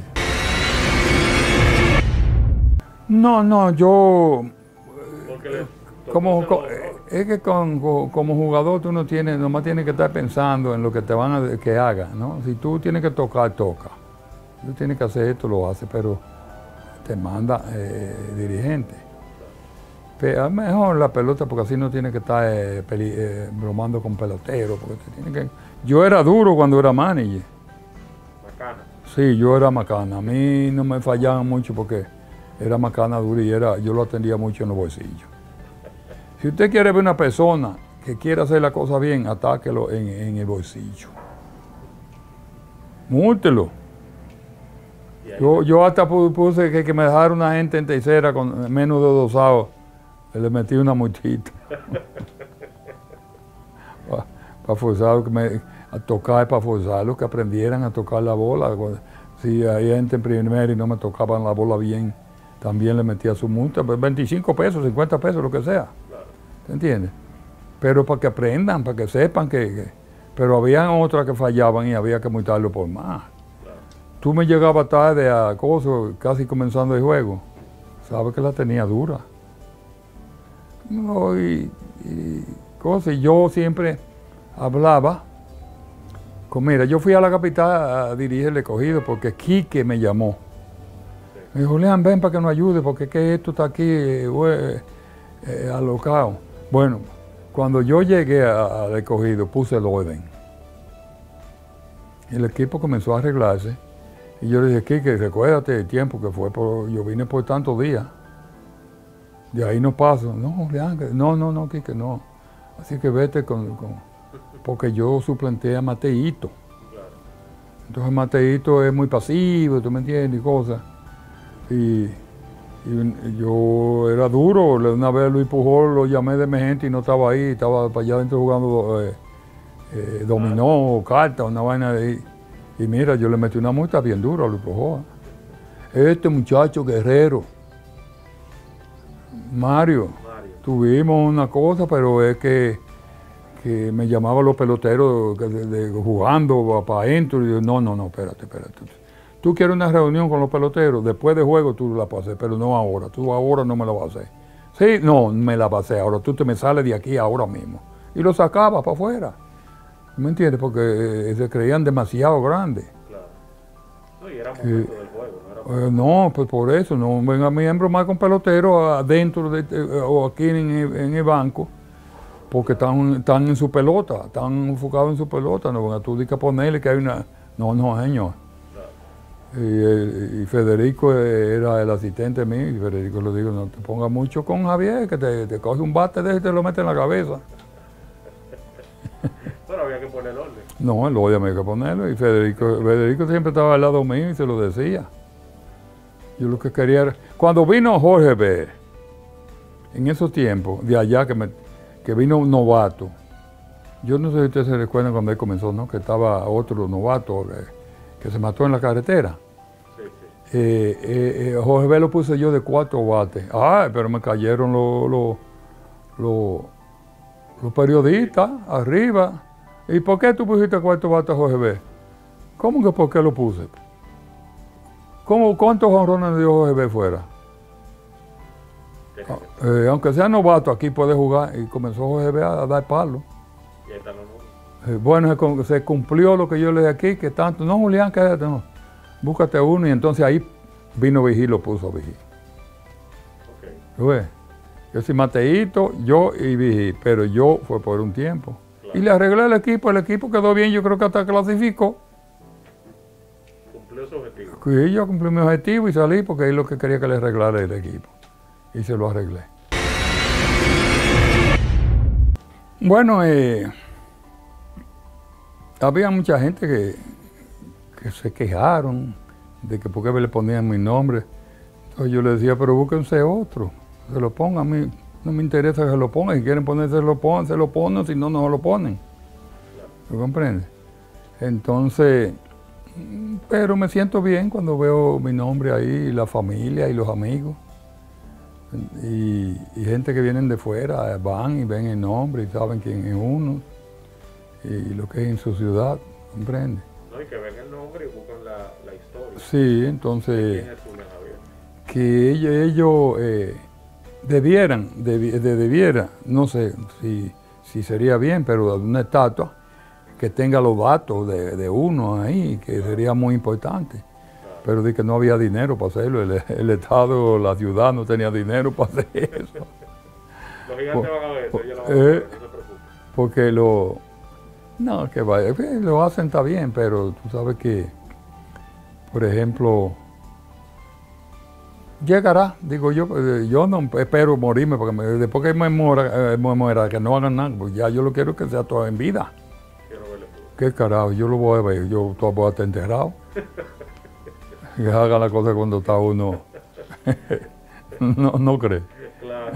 No, no, yo... Como, como, es que con, con, como jugador tú no tienes, nomás tienes que estar pensando en lo que te van a que hagas, ¿no? Si tú tienes que tocar, toca. Si tú tienes que hacer esto, lo haces, pero te manda eh, dirigente. Pero es mejor la pelota porque así no tienes que estar eh, peli, eh, bromando con peloteros. Porque te tiene que... Yo era duro cuando era manager. Macana. Sí, yo era macana. A mí no me fallaban mucho porque era macana duro y era, yo lo atendía mucho en los bolsillos. Si usted quiere ver una persona que quiere hacer la cosa bien, atáquelo en, en el bolsillo. Múltelo. Yo, yo hasta puse que, que me dejara una gente en tercera con menos de dos años. Le metí una multita. Para pa forzar, que me, a tocar, para forzarlos, que aprendieran a tocar la bola. Si hay gente en primera y no me tocaban la bola bien, también le metía su multa. Pues veinticinco pesos, cincuenta pesos, lo que sea. ¿Te entiendes? Pero para que aprendan, para que sepan que... que pero habían otras que fallaban y había que multarlo por más. Claro. Tú me llegabas tarde a cosas, casi comenzando el juego. Sabes que la tenía dura. No, y, y cosas. Yo siempre hablaba con... Mira, yo fui a la capital a dirigir el escogido porque Quique me llamó. Sí. Me dijo, Julián, ven para que nos ayude porque es que esto está aquí eh, eh, alocado. Bueno, cuando yo llegué al escogido, puse el orden. El equipo comenzó a arreglarse. Y yo le dije, Quique, recuérdate el tiempo que fue, por, yo vine por tantos días. De ahí no paso. No, Julián, no, no, no, Quique, no. Así que vete con... con porque yo suplanté a Mateito. Entonces Mateito es muy pasivo, tú me entiendes, y cosas. Y... Y yo era duro, una vez Luis Pujol lo llamé de emergente y no estaba ahí, estaba para allá adentro jugando eh, eh, dominó, ah. carta, una vaina de ahí. Y mira, yo le metí una multa bien dura a Luis Pujol. Este muchacho guerrero, Mario, Mario, tuvimos una cosa, pero es que, que me llamaban los peloteros de, de, de, jugando para adentro. Y yo, no, no, no, espérate, espérate. Tú quieres una reunión con los peloteros, después de juego tú la vas a hacer, pero no ahora. Tú ahora no me la vas a hacer. Sí, no, me la vas a hacer ahora. Tú te me sales de aquí ahora mismo. Y lo sacaba para afuera. ¿Me entiendes? Porque eh, se creían demasiado grandes. Claro. No, y era momento eh, del juego, ¿no? Era eh, no, pues por eso. No venga mi miembro más con peloteros adentro de, eh, o aquí en, en el banco, porque están, están en su pelota, están enfocados en su pelota. No, tú dices que ponerle que hay una... No, no, señor. Y, y Federico era el asistente mío y Federico le digo, no te pongas mucho con Javier, que te, te coge un bate de ese y te lo mete en la cabeza. Pero había que poner orden. No, el orden había que ponerlo y Federico, Federico siempre estaba al lado mío y se lo decía. Yo lo que quería era... Cuando vino Jorge B., en esos tiempos, de allá que, me, que vino un novato, yo no sé si ustedes se recuerdan cuando él comenzó, ¿no? Que estaba otro novato que, que se mató en la carretera. Sí, sí. Eh, eh, eh, Jorge B. lo puse yo de cuatro bates. Ay, pero me cayeron los, los, los, los periodistas arriba. ¿Y por qué tú pusiste cuatro bates a Jorge B.? ¿Cómo que por qué lo puse? ¿Cómo, ¿Cuántos jonrones dio Jorge B. fuera? Eh, aunque sea novato, aquí puede jugar. Y comenzó Jorge B. a, a dar palo. ¿Y está no? Eh, bueno, se, se cumplió lo que yo le dije aquí, que tanto, no, Julián, quédate, no, búscate uno, y entonces ahí vino Vigil, lo puso Vigil. Okay. Yo soy Mateito, yo y Vigil, pero yo fue por un tiempo. Claro. Y le arreglé el equipo, el equipo quedó bien, yo creo que hasta clasificó. ¿Cumplió su objetivo? Sí, yo cumplí mi objetivo y salí porque es lo que quería que le arreglara el equipo. Y se lo arreglé. Bueno, eh, había mucha gente que, que se quejaron de que por qué le ponían mi nombre. Entonces yo le decía, pero búsquense otro, se lo pongan, a mí no me interesa que se lo pongan, si quieren ponerse lo pongan, se lo ponen, si no, no se lo ponen. ¿Me comprende? Entonces, pero me siento bien cuando veo mi nombre ahí, la familia y los amigos. Y, y gente que vienen de fuera van y ven el nombre y saben quién es uno y lo que es en su ciudad, ¿comprende? No, y que ven el nombre y buscan la, la historia. Sí, entonces, ¿Quién es Julián Javier? que ellos, ellos eh, debieran, debi, de, debiera, no sé si, si sería bien, pero una estatua que tenga los datos de, de uno ahí, que sería muy importante. Pero de que no había dinero para hacerlo, el, el Estado, la ciudad no tenía dinero para hacer eso. Los gigantes van a ver eso, ellos lo van a Eh, ver, no se preocupen. porque lo, no, que vaya, eh, lo hacen está bien, pero tú sabes que, por ejemplo, llegará, digo yo, eh, yo no espero morirme, porque me, después que me muera, eh, me muera, que no hagan nada, pues ya yo lo quiero que sea todo en vida. Quiero verlo tú. ¿Qué carajo? Yo lo voy a ver, yo todo voy a estar enterrado. Que haga la cosa cuando está uno. no, no cree. Claro.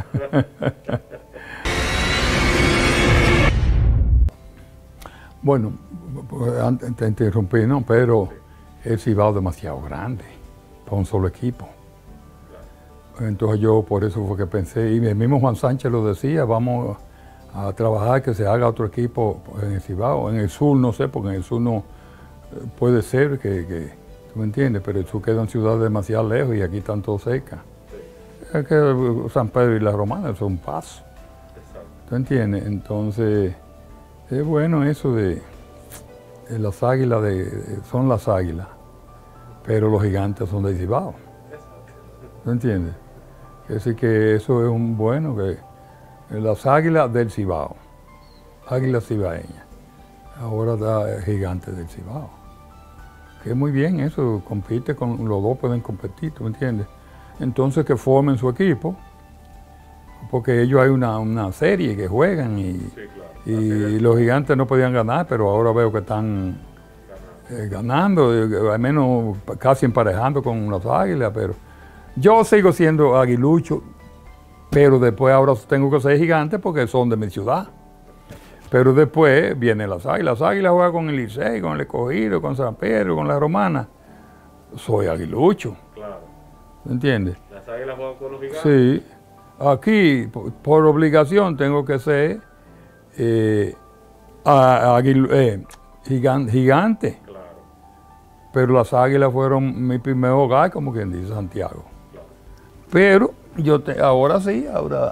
Bueno, pues, antes te interrumpí, ¿no? Pero el Cibao es demasiado grande para un solo equipo. Entonces yo por eso fue que pensé, y el mismo Juan Sánchez lo decía, vamos a trabajar que se haga otro equipo en el Cibao. En el sur no sé, porque en el sur no puede ser que, que ¿tú me entiendes? Pero el sur queda en ciudades demasiado lejos y aquí están todos cerca. Sí. Es que San Pedro y la Romana son un paso. Exacto. ¿Tú entiendes? Entonces, es bueno eso de, de las águilas, de, de, son las águilas, pero los gigantes son del Cibao. ¿Tú entiendes? Así que eso es un bueno, que las águilas del Cibao, águilas cibaeñas, ahora da gigantes del Cibao. Que es muy bien eso, compite con, los dos pueden competir, ¿tú me entiendes? Entonces que formen su equipo, porque ellos hay una, una serie que juegan y, sí, claro. y los gigantes no podían ganar, pero ahora veo que están eh, ganando, eh, al menos casi emparejando con las águilas, pero yo sigo siendo aguilucho, pero después ahora tengo que ser gigante porque son de mi ciudad. Pero después vienen las águilas. Las águilas juegan con el Licey, con el Escogido, con San Pedro, con la Romana. Soy aguilucho. Claro. ¿Entiendes? Las águilas juegan con los gigantes. Sí. Aquí, por, por obligación, tengo que ser eh, aguil, eh, gigante, gigante. Claro. Pero las águilas fueron mi primer hogar, como quien dice Santiago. Claro. Pero yo te, ahora sí, ahora...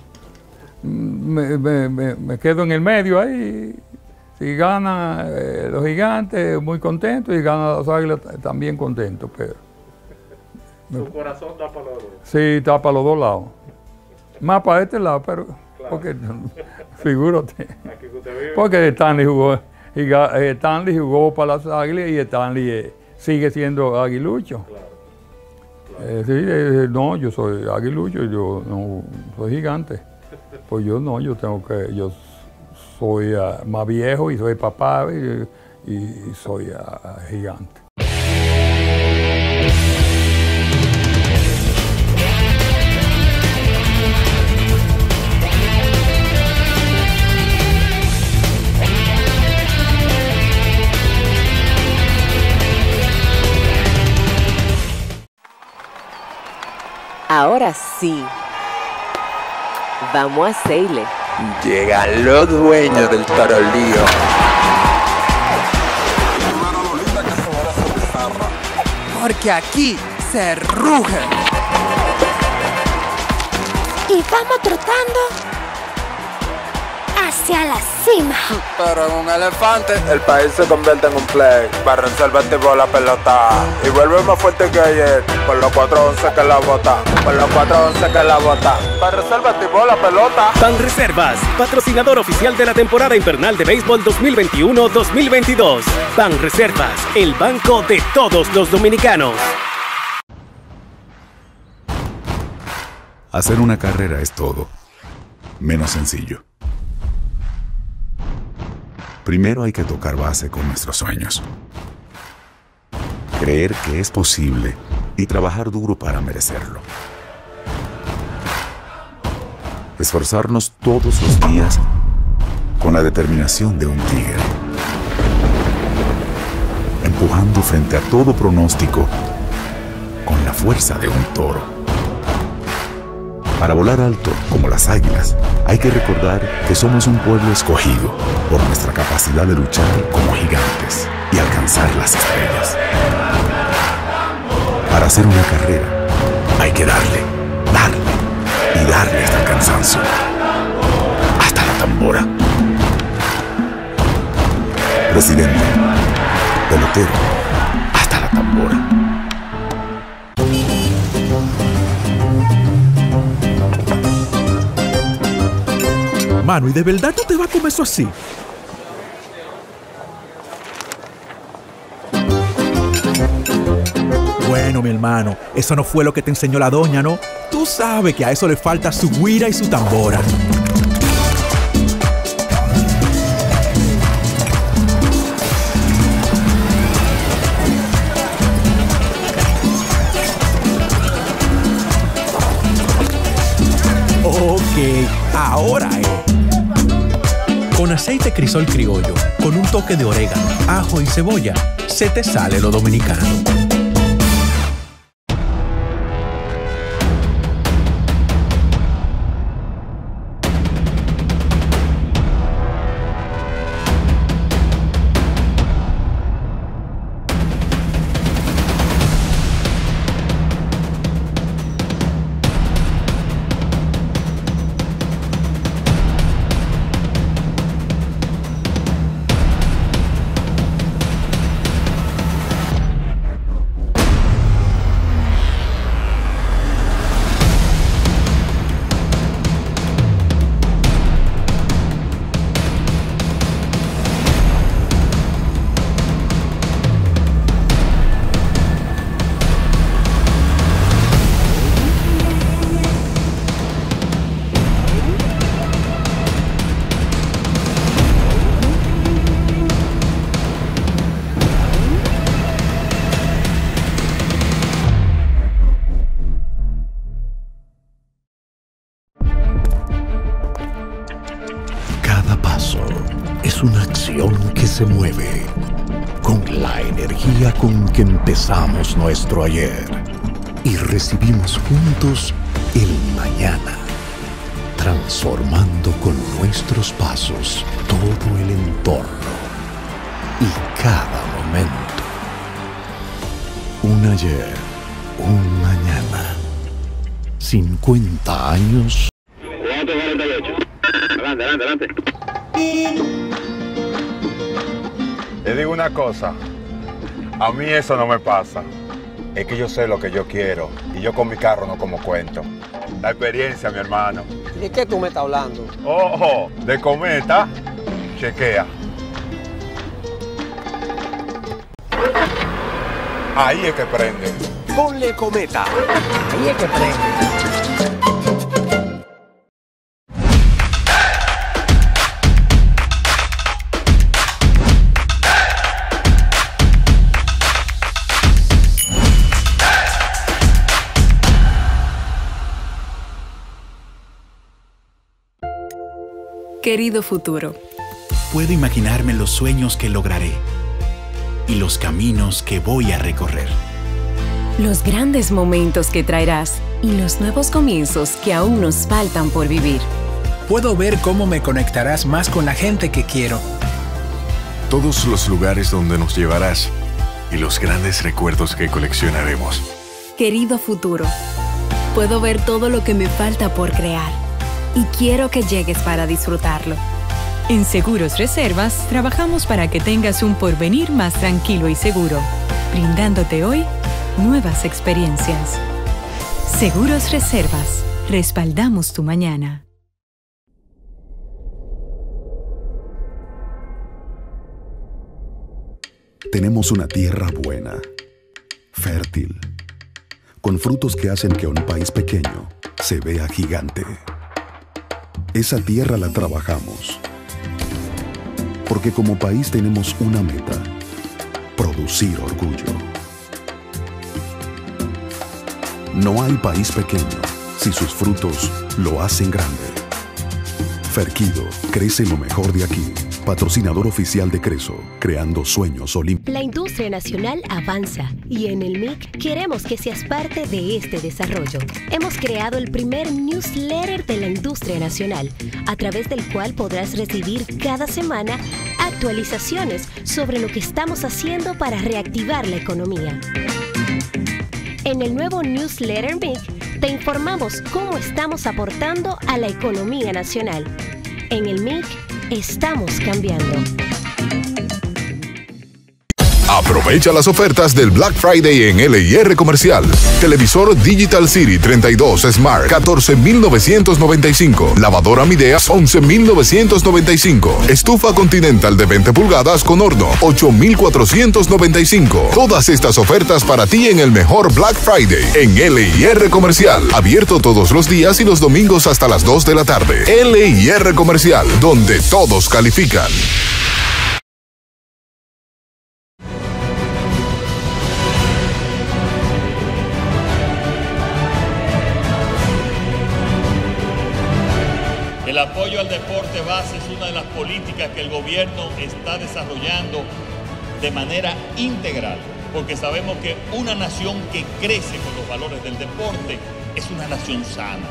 Me, me, me, me quedo en el medio ahí. Si ganan eh, los gigantes, muy contento, y ganan las águilas, también contento. Pero su me, corazón da para los dos. Sí, está para los dos lados. Más para este lado, pero claro. Porque figúrate. Porque Stanley jugó, Stanley jugó para las águilas y Stanley eh, sigue siendo aguilucho. Claro. Claro. Eh, sí, eh, no, yo soy aguilucho, yo no soy gigante. Pues yo no, yo tengo que, yo soy uh, más viejo y soy papá y, y soy uh, gigante. Ahora sí. Vamos a hacerle. Llegan los dueños del tarolío. Porque aquí se ruge. Y vamos trotando así. hacia la cima. Pero en un elefante, el país se convierte en un play. Para reservar tipo la pelota. Y vuelve más fuerte que ayer. Por los cuatro once que la bota. Por los cuatro once que la bota. Para reservar tipo la pelota. Banreservas, patrocinador oficial de la temporada invernal de béisbol dos mil veintiuno dos mil veintidós. Banreservas, el banco de todos los dominicanos. Hacer una carrera es todo, menos sencillo. Primero hay que tocar base con nuestros sueños. Creer que es posible y trabajar duro para merecerlo. Esforzarnos todos los días con la determinación de un tigre. Empujando frente a todo pronóstico con la fuerza de un toro. Para volar alto, como las águilas, hay que recordar que somos un pueblo escogido por nuestra capacidad de luchar como gigantes y alcanzar las estrellas. Para hacer una carrera, hay que darle, darle y darle hasta el cansancio. Hasta la tambora. Presidente, pelotero, hasta la tambora. Mano, ¿y de verdad tú te vas a comer eso así? Bueno, mi hermano, eso no fue lo que te enseñó la doña, ¿no? Tú sabes que a eso le falta su guira y su tambora. Ok, ahora es. Con aceite Crisol criollo, con un toque de orégano, ajo y cebolla, se te sale lo dominicano. Una acción que se mueve con la energía con que empezamos nuestro ayer y recibimos juntos el mañana, transformando con nuestros pasos todo el entorno y cada momento. Un ayer, un mañana, cincuenta años. cuatro cuarenta y ocho. Adelante, adelante, adelante. Le digo una cosa, a mí eso no me pasa. Es que yo sé lo que yo quiero y yo con mi carro no como cuento. La experiencia, mi hermano. ¿De qué tú me estás hablando? Ojo, de Cometa, chequea. Ahí es que prende. Ponle Cometa. Ahí es que prende. Querido futuro, puedo imaginarme los sueños que lograré y los caminos que voy a recorrer. Los grandes momentos que traerás y los nuevos comienzos que aún nos faltan por vivir. Puedo ver cómo me conectarás más con la gente que quiero. Todos los lugares donde nos llevarás y los grandes recuerdos que coleccionaremos. Querido futuro, puedo ver todo lo que me falta por crear y quiero que llegues para disfrutarlo. En Seguros Reservas trabajamos para que tengas un porvenir más tranquilo y seguro, brindándote hoy nuevas experiencias. Seguros Reservas, respaldamos tu mañana. Tenemos una tierra buena, fértil, con frutos que hacen que un país pequeño se vea gigante. Esa tierra la trabajamos, porque como país tenemos una meta: producir orgullo. No hay país pequeño si sus frutos lo hacen grande. Ferquido, crece lo mejor de aquí. Patrocinador oficial de Creso, creando sueños olímpicos. La industria nacional avanza y en el M I C queremos que seas parte de este desarrollo. Hemos creado el primer newsletter de la industria nacional, a través del cual podrás recibir cada semana actualizaciones sobre lo que estamos haciendo para reactivar la economía. En el nuevo newsletter M I C te informamos cómo estamos aportando a la economía nacional. En el M I C estamos cambiando. Aprovecha las ofertas del Black Friday en L y R Comercial. Televisor Digital City treinta y dos Smart, catorce mil novecientos noventa y cinco. Lavadora Midea, once mil novecientos noventa y cinco. Estufa Continental de veinte pulgadas con horno, ocho mil cuatrocientos noventa y cinco. Todas estas ofertas para ti en el mejor Black Friday en L y R Comercial. Abierto todos los días y los domingos hasta las dos de la tarde. L y R Comercial, donde todos califican. El apoyo al deporte base es una de las políticas que el gobierno está desarrollando de manera integral, porque sabemos que una nación que crece con los valores del deporte es una nación sana.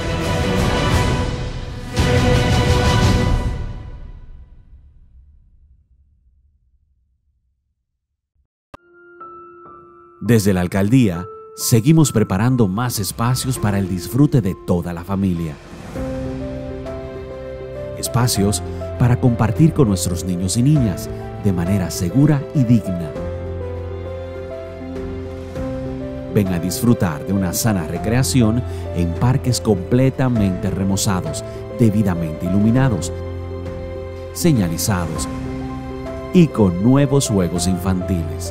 Desde la alcaldía, seguimos preparando más espacios para el disfrute de toda la familia. Espacios para compartir con nuestros niños y niñas de manera segura y digna. Ven a disfrutar de una sana recreación en parques completamente remozados, debidamente iluminados, señalizados y con nuevos juegos infantiles.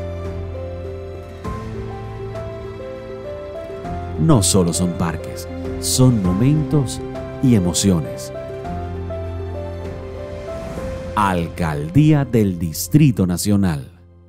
No solo son parques, son momentos y emociones. Alcaldía del Distrito Nacional.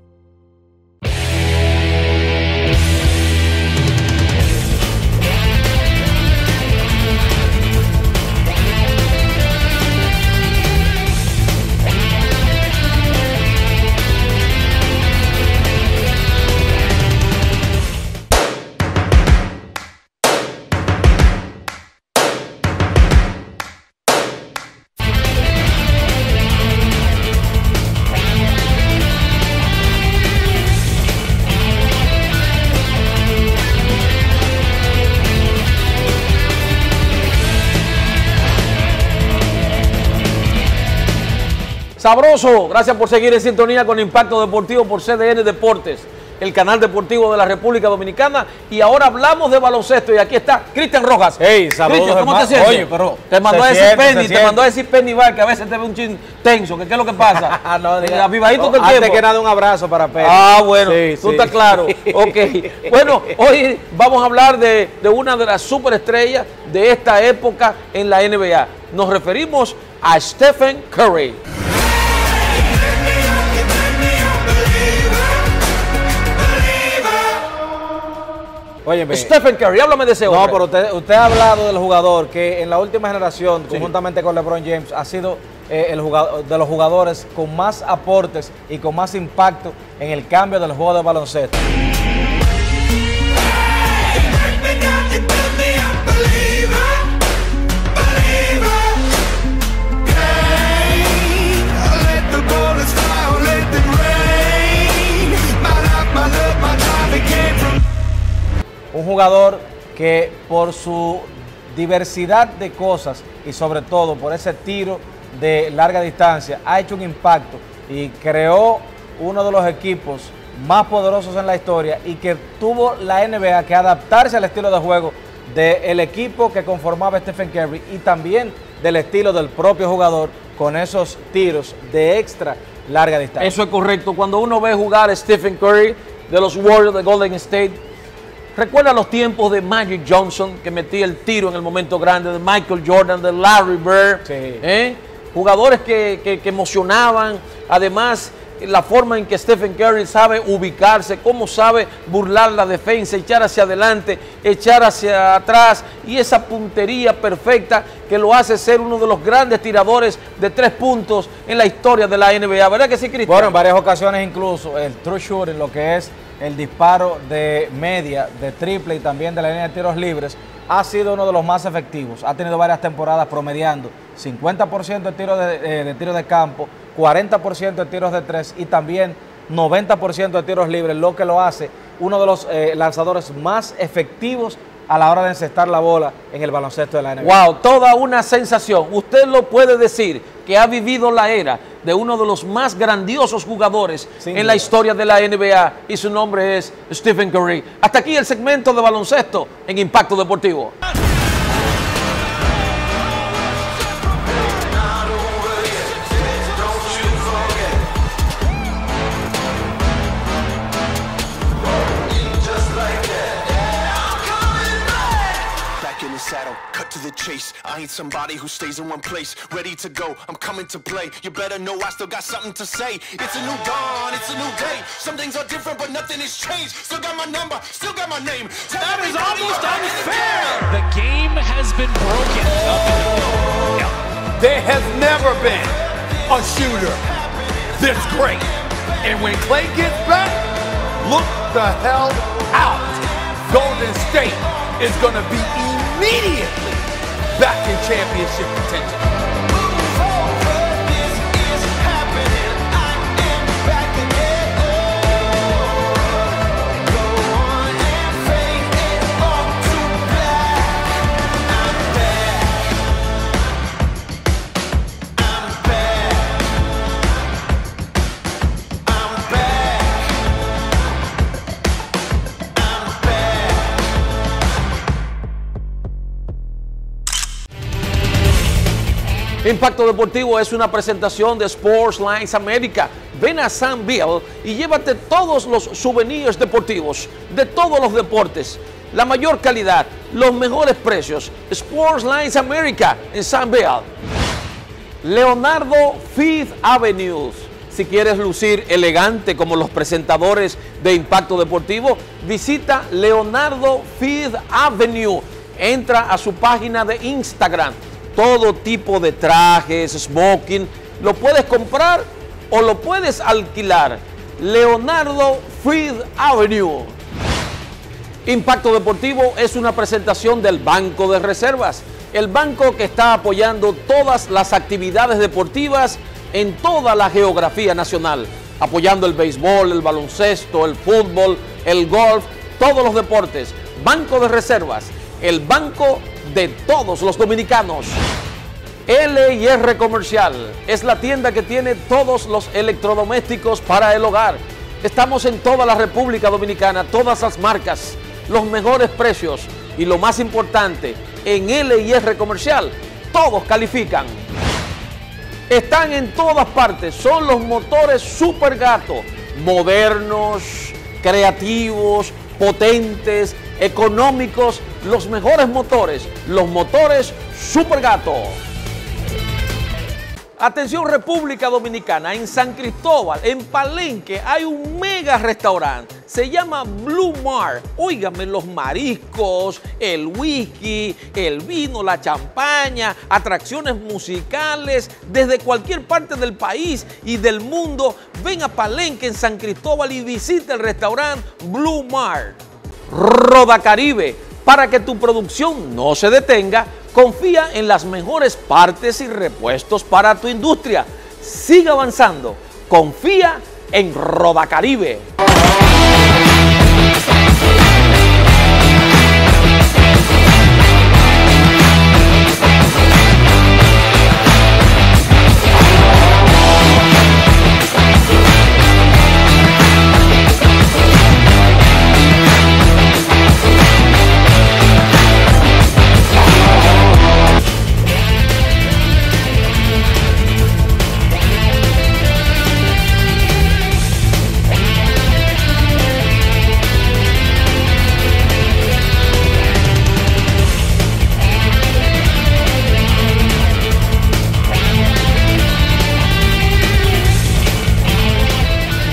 Sabroso, gracias por seguir en sintonía con Impacto Deportivo por C D N Deportes, el canal deportivo de la República Dominicana. Y ahora hablamos de baloncesto y aquí está Cristian Rojas. Hey, saludos. Cristian, ¿cómo te sientes? Oye, pero te mandó a decir siente, Penny, te mandó a decir Penny Bar, que a veces te ve un chin tenso, que qué es lo que pasa. no, diga, avivadito no, todo el antes tiempo. que nada, un abrazo para Penny. Ah, bueno, sí, tú sí. estás claro. Ok. Bueno, hoy vamos a hablar de, de una de las superestrellas de esta época en la N B A. Nos referimos a Stephen Curry. Óyeme, Stephen Curry, háblame de ese hombre. No, pero usted, usted ha hablado del jugador que en la última generación, sí, conjuntamente con LeBron James, ha sido eh, el jugador, de los jugadores con más aportes y con más impacto en el cambio del juego de baloncesto. Un jugador que por su diversidad de cosas y sobre todo por ese tiro de larga distancia, ha hecho un impacto y creó uno de los equipos más poderosos en la historia y que tuvo la N B A que adaptarse al estilo de juego del equipo que conformaba Stephen Curry y también del estilo del propio jugador con esos tiros de extra larga distancia. Eso es correcto. Cuando uno ve jugar a Stephen Curry de los Warriors de Golden State, recuerda los tiempos de Magic Johnson, que metía el tiro en el momento grande, de Michael Jordan, de Larry Bird, sí. ¿eh? Jugadores que, que, que emocionaban. Además, la forma en que Stephen Curry sabe ubicarse, cómo sabe burlar la defensa, echar hacia adelante, echar hacia atrás, y esa puntería perfecta que lo hace ser uno de los grandes tiradores de tres puntos en la historia de la N B A. ¿Verdad que sí, Cristian? Bueno, en varias ocasiones incluso el true shooting, lo que es el disparo de media, de triple y también de la línea de tiros libres, ha sido uno de los más efectivos. Ha tenido varias temporadas promediando cincuenta por ciento de tiros de, eh, de, tiro de campo, cuarenta por ciento de tiros de tres y también noventa por ciento de tiros libres, lo que lo hace uno de los eh, lanzadores más efectivos a la hora de encestar la bola en el baloncesto de la N B A. Wow, toda una sensación. Usted lo puede decir que ha vivido la era de uno de los más grandiosos jugadores Sin en duda. la historia de la N B A y su nombre es Stephen Curry. Hasta aquí el segmento de baloncesto en Impacto Deportivo. The chase. I ain't somebody who stays in one place, ready to go. I'm coming to play. You better know I still got something to say. It's a new dawn, it's a new day. Some things are different, but nothing has changed. Still got my number, still got my name. Tell that is almost unfair. The game has been broken. There has never been a shooter this great. And when Clay gets back, look the hell out. Golden State is going to be immediately back in championship contention. Impacto Deportivo es una presentación de Sports Lines America. Ven a Sam Bill y llévate todos los souvenirs deportivos de todos los deportes. La mayor calidad, los mejores precios. Sports Lines America en Sam Bill. Leonardo Fifth Avenue. Si quieres lucir elegante como los presentadores de Impacto Deportivo, visita Leonardo Fifth Avenue. Entra a su página de Instagram. Todo tipo de trajes, smoking, lo puedes comprar o lo puedes alquilar. Leonardo Fifth Avenue. Impacto Deportivo es una presentación del Banco de Reservas, el banco que está apoyando todas las actividades deportivas en toda la geografía nacional, apoyando el béisbol, el baloncesto, el fútbol, el golf, todos los deportes. Banco de Reservas, el banco de todos los dominicanos. L y R Comercial es la tienda que tiene todos los electrodomésticos para el hogar. Estamos en toda la República Dominicana, todas las marcas, los mejores precios y lo más importante, en L y R Comercial, todos califican. Están en todas partes, son los motores Super Gato, modernos, creativos, potentes, económicos, los mejores motores, los motores Super Gato. Atención República Dominicana, en San Cristóbal, en Palenque, hay un mega restaurante, se llama Blue Mar. Óigame, los mariscos, el whisky, el vino, la champaña, atracciones musicales, desde cualquier parte del país y del mundo. Ven a Palenque en San Cristóbal y visita el restaurante Blue Mar. Rodacaribe, para que tu producción no se detenga, confía en las mejores partes y repuestos para tu industria. Sigue avanzando. Confía en Rodacaribe.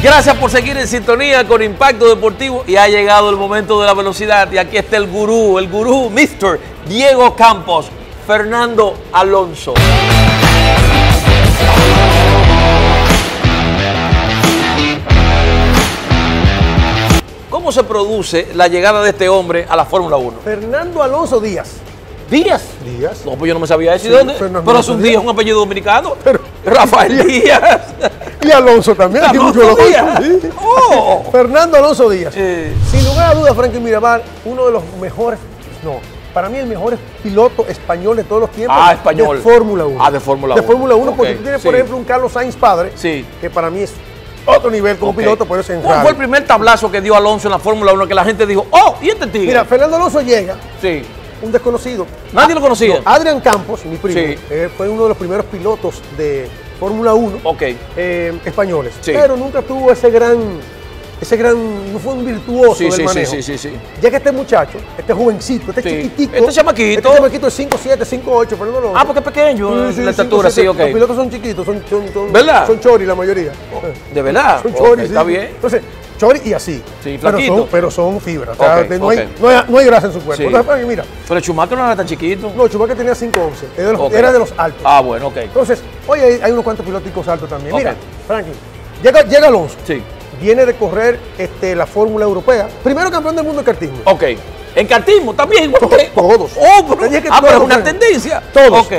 Gracias por seguir en sintonía con Impacto Deportivo y ha llegado el momento de la velocidad y aquí está el gurú, el gurú mister Diego Campos, Fernando Alonso. ¿Cómo se produce la llegada de este hombre a la Fórmula uno? Fernando Alonso Díaz. ¿Díaz? Díaz. No, pues yo no me sabía eso. Sí, ¿De dónde? Fernando Pero es un Díaz. Díaz, un apellido dominicano. Pero, Rafael Díaz. Y Alonso también. Aquí Alonso mucho Díaz. Alonso, sí. Oh. Fernando Alonso Díaz. Eh. Sin lugar a dudas, Frankie Mirabal, uno de los mejores, no, para mí el mejor piloto español de todos los tiempos. Ah, español. De Fórmula uno. Ah, de Fórmula uno. De Fórmula uno, Ok, porque tú tienes, por sí. ejemplo, un Carlos Sainz padre, Sí. que para mí es otro nivel como Ok. piloto, por eso en ¿Cuál rally. fue el primer tablazo que dio Alonso en la Fórmula uno que la gente dijo, oh, ¿y este tigre? Mira, Fernando Alonso llega, sí. un desconocido. Nadie lo conocía. No, Adrian Campos, mi primo, Sí. eh, fue uno de los primeros pilotos de Fórmula uno Ok. eh, españoles. Sí. Pero nunca tuvo ese gran, ese gran, no fue un virtuoso Sí, del sí, sí, manejo. sí, sí, sí. Llega este muchacho, este jovencito, este Sí. chiquitico. Este chamaquito. Este chamaquito es cinco siete, cinco ocho, Fernando Alonso. Ah, porque es pequeño, Sí, la sí, estatura, cinco, siete. sí, ok. Los pilotos son chiquitos, son, son, son, ¿Verdad? son chori la mayoría. ¿De verdad? Son Ok, chori, está sí. bien. Entonces, chori y así. Sí, pero flaquito. son, pero son fibras. O sea, Ok, no, hay, ok. no, hay, no hay grasa en su cuerpo. Sí. Entonces, Frankie, mira. Pero Schumacher no era tan chiquito. No, Schumacher tenía cinco once. Era de los, Ok. era de los altos. Ah, bueno, ok. Entonces, hoy hay, hay unos cuantos piloticos altos también. Ok. Mira, Frankie, llega, llega Alonso. Sí. Viene de correr este, la Fórmula Europea. Primero campeón del mundo de kartismo. Ok. ¿En kartismo también? Igual que- Todos. Oh, pero, Tenía que ah, pero es todos, una Frankie. tendencia. Todos. Ok.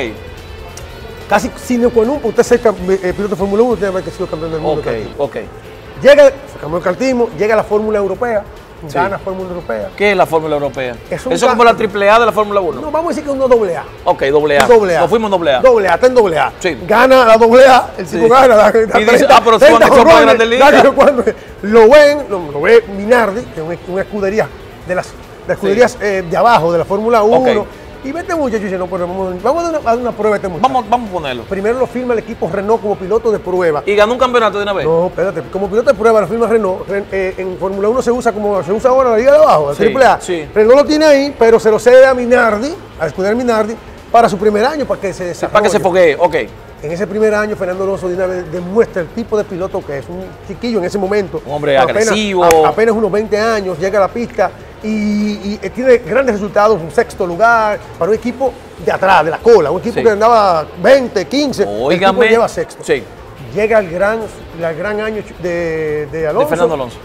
Casi sine qua non, usted ser cam- eh, piloto de Fórmula uno, tiene que haber sido campeón del mundo Ok, de kartismo. ok. Llega, se cambió el kartismo, llega a la Fórmula Europea, Sí. gana Fórmula Europea. ¿Qué es la Fórmula Europea? Es un Eso es como ca- la triple A de la Fórmula uno. No, vamos a decir que es uno doble A. Ok, doble A. Un doble A. Nos fuimos doble A. Doble A, está en doble A. Sí. Gana la doble A, el tipo Sí. gana. Da, da Y dice, treinta, ah, pero treinta cuando son para jonrones, Grandes Ligas. da que cuando lo ven, lo, lo ve Minardi, que es una, una escudería de las, de las escuderías eh, de abajo de la Fórmula uno. Ok. Y ve este muchacho y dice, no, pero vamos, vamos a dar una, a dar una prueba a este muchacho. Vamos, vamos a ponerlo. Primero lo firma el equipo Renault como piloto de prueba. ¿Y ganó un campeonato de una vez? No, espérate, como piloto de prueba lo firma Renault. Ren- eh, en Fórmula uno se usa como se usa ahora la liga de abajo, la Sí, triple A. sí. Renault lo tiene ahí, pero se lo cede a Minardi, a escudero Minardi, para su primer año, para que se desarrolle. Para que se foguee, ok. En ese primer año, Fernando Alonso de una vez demuestra el tipo de piloto que es, un chiquillo en ese momento. Un hombre Apenas- agresivo. a- apenas unos veinte años, llega a la pista y, y, eh, tiene grandes resultados, un sexto lugar, para un equipo de atrás, de la cola, un equipo Sí. que andaba veinte, quince, el tipo Óigame. lleva sexto. Sí. Llega el gran, el gran año de, de Alonso. De Fernando Alonso.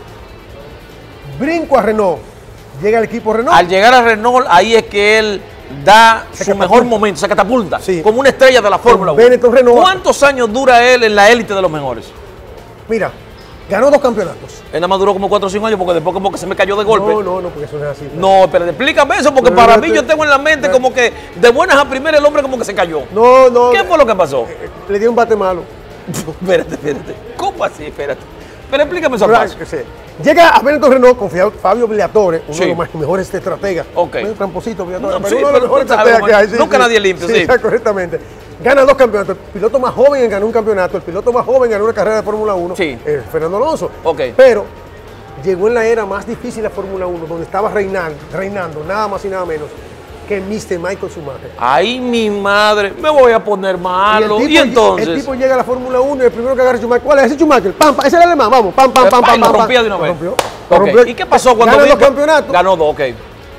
Brinco a Renault. Llega el equipo Renault. Al llegar a Renault, ahí es que él da Se su catapulta. mejor momento, se catapulta, Sí. como una estrella de la Fórmula uno. Benetton Renault. ¿Cuántos años dura él en la élite de los mejores? Mira, ganó dos campeonatos. Él nada más duró como cuatro o cinco años porque después como que se me cayó de golpe. No, no, no, porque eso no es así. No, pero explícame eso, porque No, para no, mí te- yo tengo en la mente como que de buenas a primeras el hombre como que se cayó. No, no. ¿Qué fue lo que pasó? Le dio un bate malo. Espérate, espérate. ¿Cómo así? Espérate. Pero explícame eso. Pero, paso. que sé, Llega a Benetton Renault con Fia- Fabio Briatore, uno Sí. de los más- mejores estrategas. Ok. Medio tramposito, Briatore, No, pero sí, uno de pero los mejores tú sabes, estrategas que hay. sí, nunca sí. nadie es limpio, sí. exacto, correctamente. Gana dos campeonatos. El piloto más joven ganó un campeonato. El piloto más joven ganó una carrera de Fórmula uno. Sí. eh, Fernando Alonso. Ok. Pero llegó en la era más difícil de Fórmula uno, donde estaba reinando, reinando nada más y nada menos que mister Michael Schumacher. Ay, mi madre, me voy a poner malo. el ¿Y, tipo- entonces? El tipo llega a la Fórmula uno y el primero que agarra es Schumacher. ¿Cuál es ese Schumacher? Pam, pam, ese era el alemán, vamos, pam, pam, pam, Epa, pam, y lo pam, pam. rompía de una Lo vez. rompió. Ok. Lo rompió. ¿Y qué pasó cuando Gana vino? los campeonatos? Ganó dos, ok.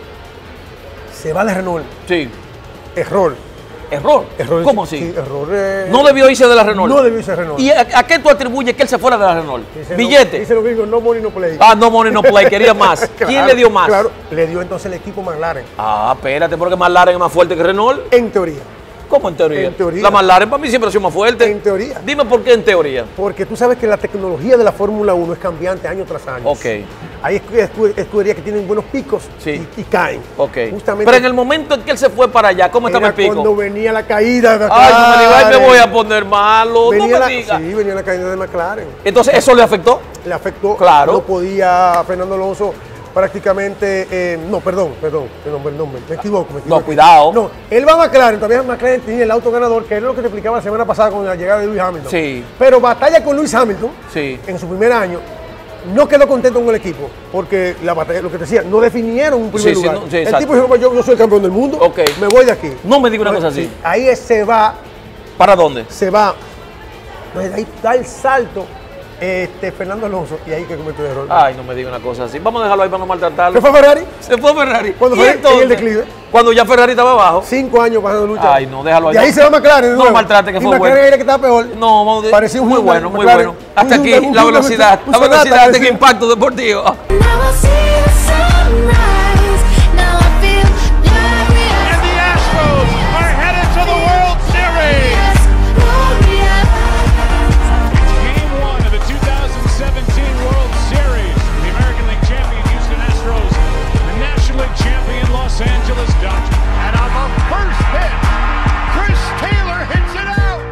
Se va de Renault. Sí. Error. ¿Error? Error. ¿Cómo sí, así? sí, error. eh, No debió irse de la Renault. No debió irse de Renault. ¿Y a, a qué tú atribuyes que él se fuera de la Renault? Dice Billete. Lo, dice los gringos, no money, no play. Ah, no money, no play, quería más. ¿Quién Claro, le dio más? Claro, le dio entonces el equipo McLaren. Ah, espérate, porque McLaren es más fuerte que Renault. En teoría. ¿Cómo en teoría? En teoría. La McLaren para mí siempre ha sido más fuerte. En teoría. Dime por qué en teoría. Porque tú sabes que la tecnología de la Fórmula uno es cambiante año tras año. Ok. Hay escu- escu- escuderías que tienen buenos picos Sí. y, y caen. Ok. Justamente Pero en el momento en que él se fue para allá, ¿cómo estaba era el pico? cuando venía la caída de Ay, no me digas, ay, me McLaren. voy a poner malo. Venía no me la, digas. Sí, venía la caída de McLaren. Entonces, ¿eso le afectó? Le afectó. Claro. No podía Fernando Alonso prácticamente. eh, no, perdón, perdón, perdón, perdón, me, me equivoco. Me equivoco. No, cuidado. No, él va a McLaren, todavía McLaren tenía el auto ganador, que es lo que te explicaba la semana pasada con la llegada de Lewis Hamilton. Sí. Pero batalla con Lewis Hamilton Sí. en su primer año. No quedó contento con el equipo, porque la batalla, lo que te decía, no definieron un primer Sí, sí, lugar. no, sí, el exacto. tipo dijo, yo, yo soy el campeón del mundo, Ok. me voy de aquí. No me diga una cosa así. Sí, ahí es- se va, ¿Para dónde? se va, entonces ahí da el salto Este, Fernando Alonso, y ahí que cometió el error. Ay, no me diga una cosa así. Vamos a dejarlo ahí para no maltratarlo. ¿Se fue Ferrari? Se fue Ferrari. Cuando ¿Y fue entonces? en el declive. Cuando ya Ferrari estaba abajo. Cinco años pasando lucha. Ay, no, déjalo ahí. Y ahí se va McLaren. No maltrate, que y fue McLaren bueno. era que estaba peor. No, parecía un muy Hyundai, bueno, muy McLaren. bueno. Hasta Un aquí Hyundai, un la Hyundai, velocidad, un la Sonata, velocidad de parecía. Impacto Deportivo. And the Astros are headed to the World Series. Game one of the two thousand seventeen World Series. The American League champion Houston Astros, the National League champion Los Angeles Dodgers. And on the first pitch, Chris Taylor hits it out.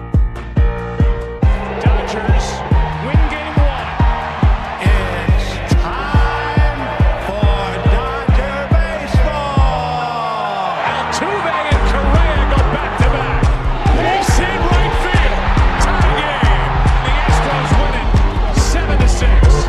Dodgers win game one. It's time for Dodger baseball. Altuve and Correa go back to back. Base hit right field. Tie game. The Astros win it seven to six.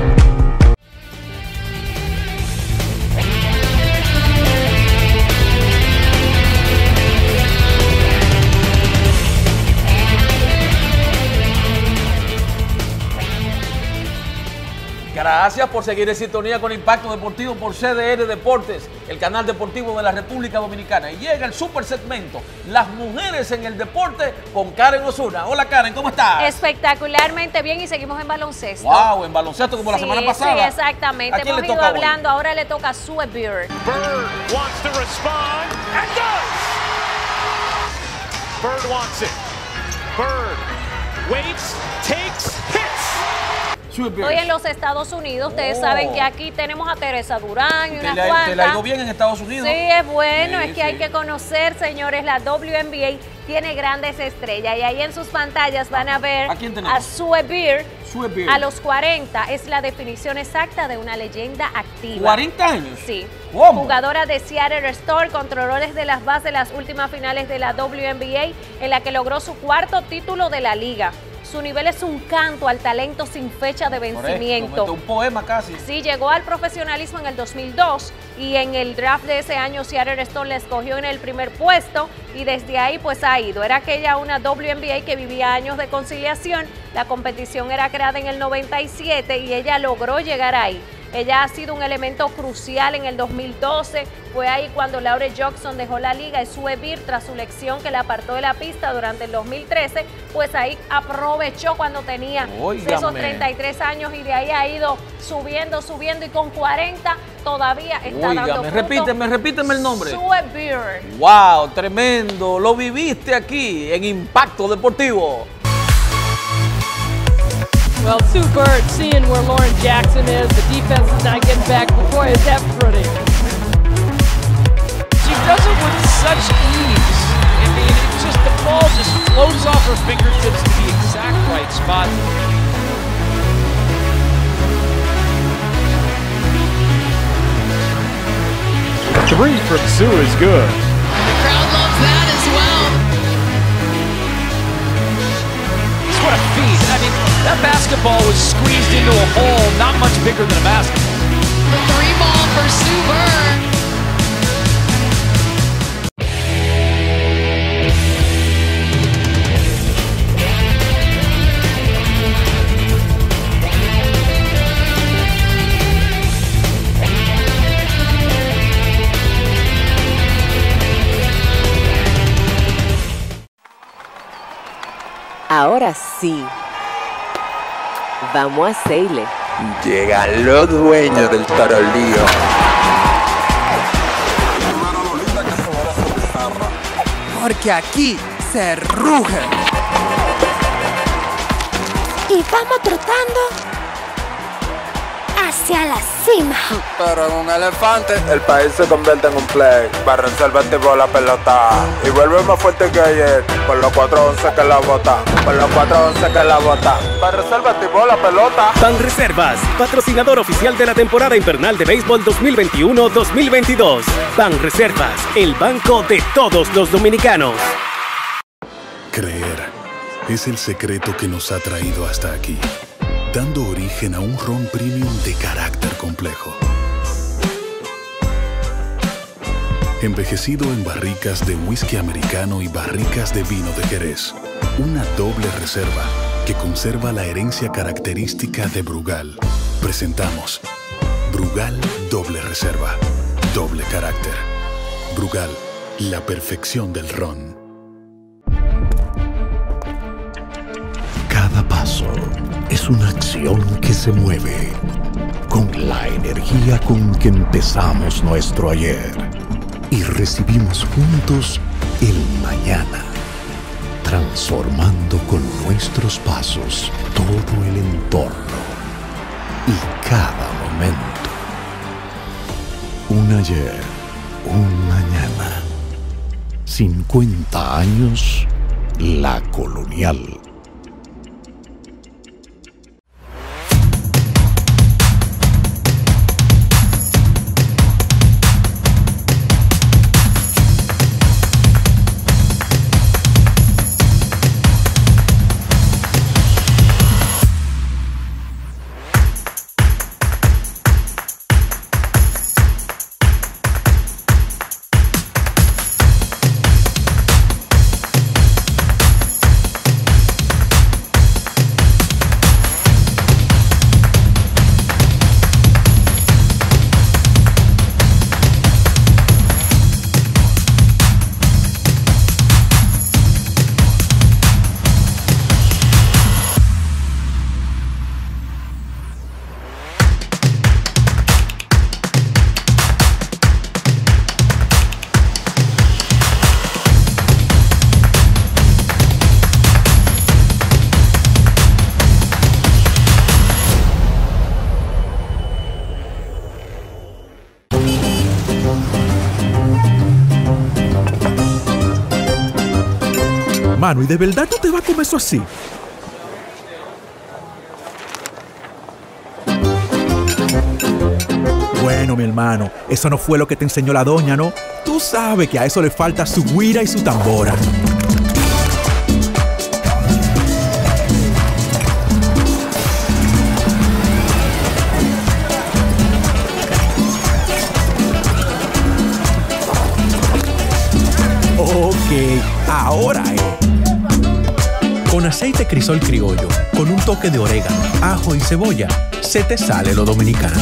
Gracias por seguir en sintonía con Impacto Deportivo por C D N Deportes, el canal deportivo de la República Dominicana. Y llega el super segmento, Las Mujeres en el Deporte, con Karen Osuna. Hola Karen, ¿cómo estás? Espectacularmente bien y seguimos en baloncesto. Wow, en baloncesto como la Sí, semana pasada. Sí, exactamente. ¿A quién Hemos le ido toca hoy? hablando, ahora le toca a Sue Bird. Bird wants to respond and does. Bird wants it. Bird waits, takes, hits. Hoy en los Estados Unidos, ustedes Oh. saben que aquí tenemos a Teresa Durán y ¿Te unas la, cuantas. te la ha ido bien en Estados Unidos? Sí, es bueno, Sí, es que sí. hay que conocer, señores, la W N B A tiene grandes estrellas y ahí en sus pantallas van a ver ¿A quién tenemos? a Sue Bird. Sue Bird. A los cuarenta es la definición exacta de una leyenda activa. ¿cuarenta años? Sí. ¿Cómo? Jugadora de Seattle Storm, controladores de las bases de las últimas finales de la W N B A, en la que logró su cuarto título de la liga. Su nivel es un canto al talento sin fecha de vencimiento. Correcto, un poema casi. Sí, llegó al profesionalismo en el dos mil dos y en el draft de ese año Seattle Storm la escogió en el primer puesto y desde ahí pues ha ido. Era aquella una W N B A que vivía años de conciliación. La competición era creada en el noventa y siete y ella logró llegar ahí. Ella ha sido un elemento crucial en el dos mil doce. Fue ahí cuando Laure Jackson dejó la liga y Sue Bird, tras su lesión que la apartó de la pista durante el dos mil trece, pues ahí aprovechó cuando tenía Óigame. esos treinta y tres años y de ahí ha ido subiendo, subiendo y con cuarenta todavía está dando Óigame, fruto. repíteme, repíteme el nombre. Sue Bird. Wow, tremendo. Lo viviste aquí en Impacto Deportivo. Well, Sue Bird, seeing where Lauren Jackson is, the defense is not getting back. Boy, is that pretty. She does it with such ease. I mean, it's just the ball just floats off her fingertips to the exact right spot. Three from Sue is good. The crowd loves that as well. What a feat. I mean, that basketball was squeezed into a hole not much bigger than a basket. The three ball for Sue Bird. Ahora sí, vamos a hacerle. Llegan los dueños del tarolío. Porque aquí se ruge. Y vamos trotando hacia la cima. Pero en un elefante el país se convierte en un play. Para resolverte por la pelota. Y vuelve más fuerte que ayer. Por los cuatro once que la bota. Por los cuatro once que la bota. Para resolverte por la pelota. Banreservas, patrocinador oficial de la temporada invernal de béisbol dos mil veintiuno dos mil veintidós. Banreservas, el banco de todos los dominicanos. Creer es el secreto que nos ha traído hasta aquí, dando origen a un ron premium de carácter complejo. Envejecido en barricas de whisky americano y barricas de vino de Jerez. Una doble reserva que conserva la herencia característica de Brugal. Presentamos Brugal Doble Reserva. Doble carácter. Brugal, la perfección del ron. Cada paso es una acción que se mueve con la energía con que empezamos nuestro ayer y recibimos juntos el mañana, transformando con nuestros pasos todo el entorno y cada momento. Un ayer, un mañana, cincuenta años, La Colonial. Mano, ¿y de verdad tú te vas a comer eso así? Bueno, mi hermano, eso no fue lo que te enseñó la doña, ¿no? Tú sabes que a eso le falta su guira y su tambora. Ok, ahora es. Con aceite crisol criollo, con un toque de orégano, ajo y cebolla, se te sale lo dominicano.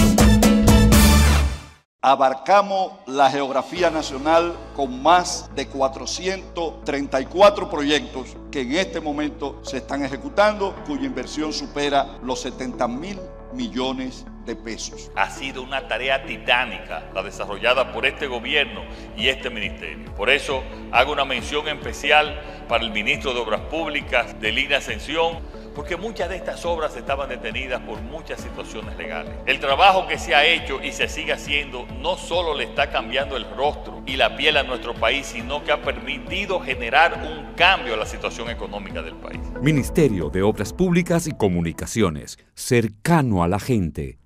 Abarcamos la geografía nacional con más de cuatrocientos treinta y cuatro proyectos que en este momento se están ejecutando, cuya inversión supera los setenta mil millones de pesos. Ha sido una tarea titánica la desarrollada por este gobierno y este ministerio. Por eso hago una mención especial para el ministro de Obras Públicas, Delina Ascensión, porque muchas de estas obras estaban detenidas por muchas situaciones legales. El trabajo que se ha hecho y se sigue haciendo no solo le está cambiando el rostro y la piel a nuestro país, sino que ha permitido generar un cambio a la situación económica del país. Ministerio de Obras Públicas y Comunicaciones, cercano a la gente.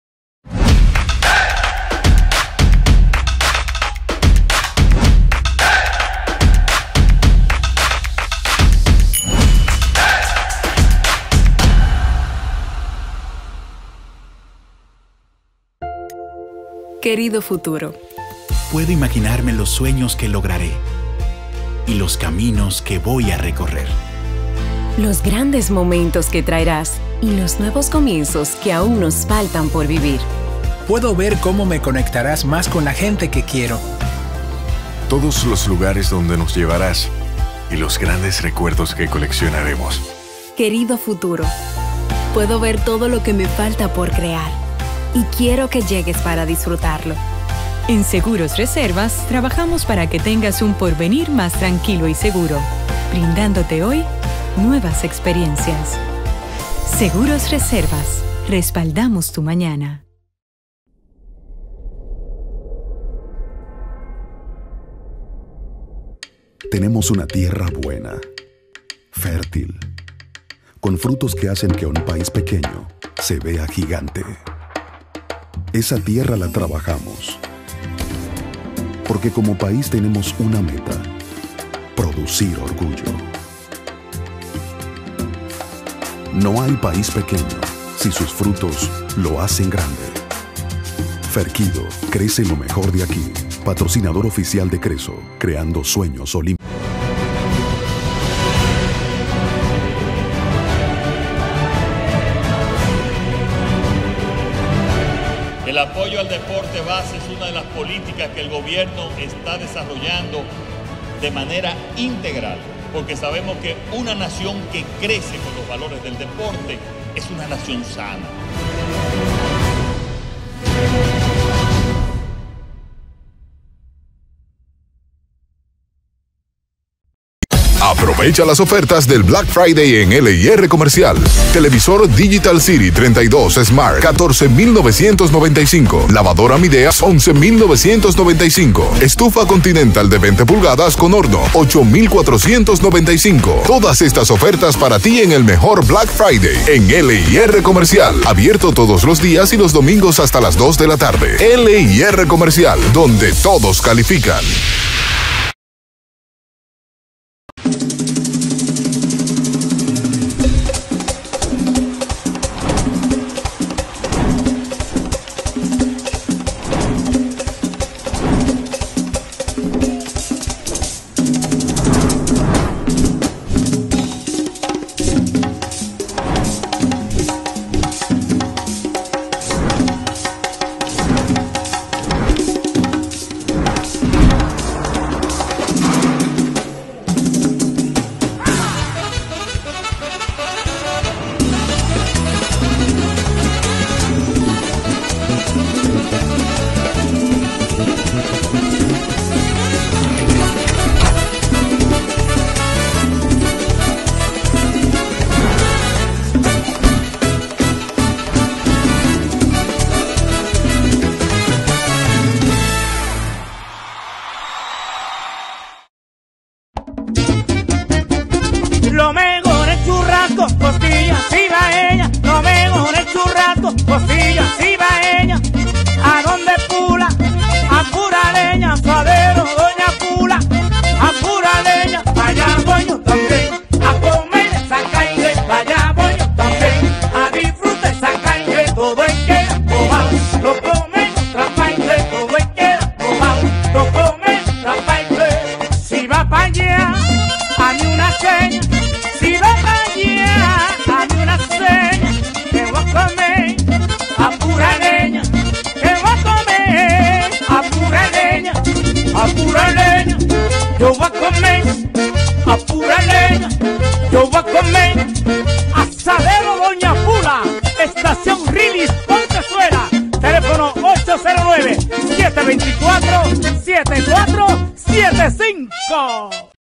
Querido futuro, puedo imaginarme los sueños que lograré y los caminos que voy a recorrer. los grandes momentos que traerás y los nuevos comienzos que aún nos faltan por vivir. Puedo ver cómo me conectarás más con la gente que quiero. Todos los lugares donde nos llevarás y los grandes recuerdos que coleccionaremos. Querido futuro, puedo ver todo lo que me falta por crear y quiero que llegues para disfrutarlo. En Seguros Reservas trabajamos para que tengas un porvenir más tranquilo y seguro, brindándote hoy nuevas experiencias. Seguros Reservas, respaldamos tu mañana. Tenemos una tierra buena, fértil, con frutos que hacen que un país pequeño se vea gigante. Esa tierra la trabajamos, porque como país tenemos una meta: producir orgullo. No hay país pequeño si sus frutos lo hacen grande. Ferquido, crece lo mejor de aquí. Patrocinador oficial de Creso, creando sueños olímpicos. apoyo al deporte base es una de las políticas que el gobierno está desarrollando de manera integral, porque sabemos que una nación que crece con los valores del deporte es una nación sana. Aprovecha las ofertas del Black Friday en L y R Comercial. Televisor Digital City treinta y dos Smart, catorce mil novecientos noventa y cinco. Lavadora Midea, once mil novecientos noventa y cinco. Estufa Continental de veinte pulgadas con horno, ocho mil cuatrocientos noventa y cinco. Todas estas ofertas para ti en el mejor Black Friday en L y R Comercial. Abierto todos los días y los domingos hasta las dos de la tarde. L y R Comercial, donde todos califican. Lo mejor es churrasco, costillas y paella. Lo mejor es churrasco, costillas y paella. ¿A dónde Pula? A pura leña, suadero, doña Pula. A pura leña, allá voy yo también. A comer esa carne, allá voy yo también. A disfrutar esa carne, todo es que la cobao. Lo comen otra parte, todo es que la cobao. Lo comen otra parte. Si va pa' allá, a mí una seña. Si va pa' allá, a mí una seña. Que voy a comer a pura leña. Que voy a comer a pura leña. A pura leña. Yo voy a comer a pura leña. Yo voy a comer asadero Doña Pula. Estación Rilis, Pontezuela. Teléfono ocho cero nueve, siete dos cuatro, siete cuatro siete cinco.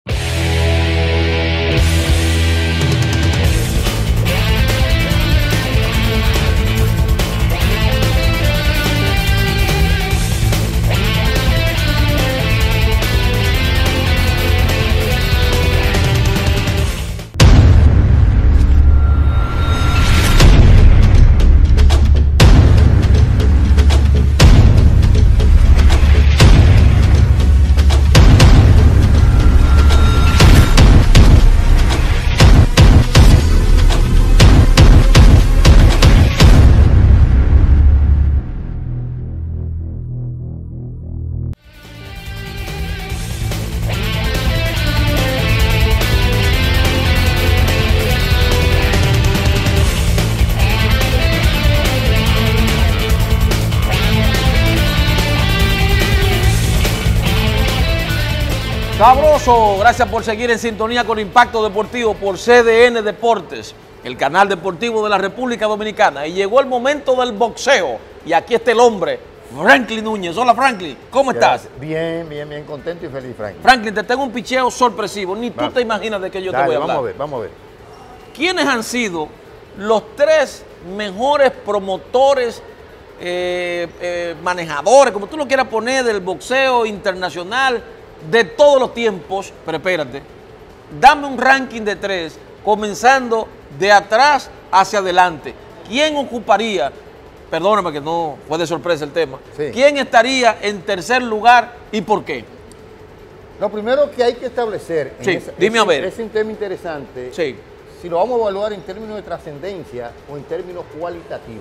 Sabroso, gracias por seguir en sintonía con Impacto Deportivo por C D N Deportes, el canal deportivo de la República Dominicana. Y llegó el momento del boxeo. Y aquí está el hombre, Franklin Núñez. Hola Franklin, ¿cómo estás? Bien, bien, bien contento y feliz, Franklin. Franklin, te tengo un picheo sorpresivo. Ni vamos. tú te imaginas de qué yo Dale, te voy a hablar. Vamos a ver, vamos a ver. ¿Quiénes han sido los tres mejores promotores, eh, eh, manejadores, como tú lo quieras poner, del boxeo internacional de todos los tiempos? Pero espérate, dame un ranking de tres, comenzando de atrás hacia adelante. ¿Quién ocuparía, perdóname que no fue de sorpresa el tema, sí. ¿Quién estaría en tercer lugar y por qué? Lo primero que hay que establecer, sí, en esa, dime es, a ver. es un tema interesante, sí. si lo vamos a evaluar en términos de trascendencia o en términos cualitativos.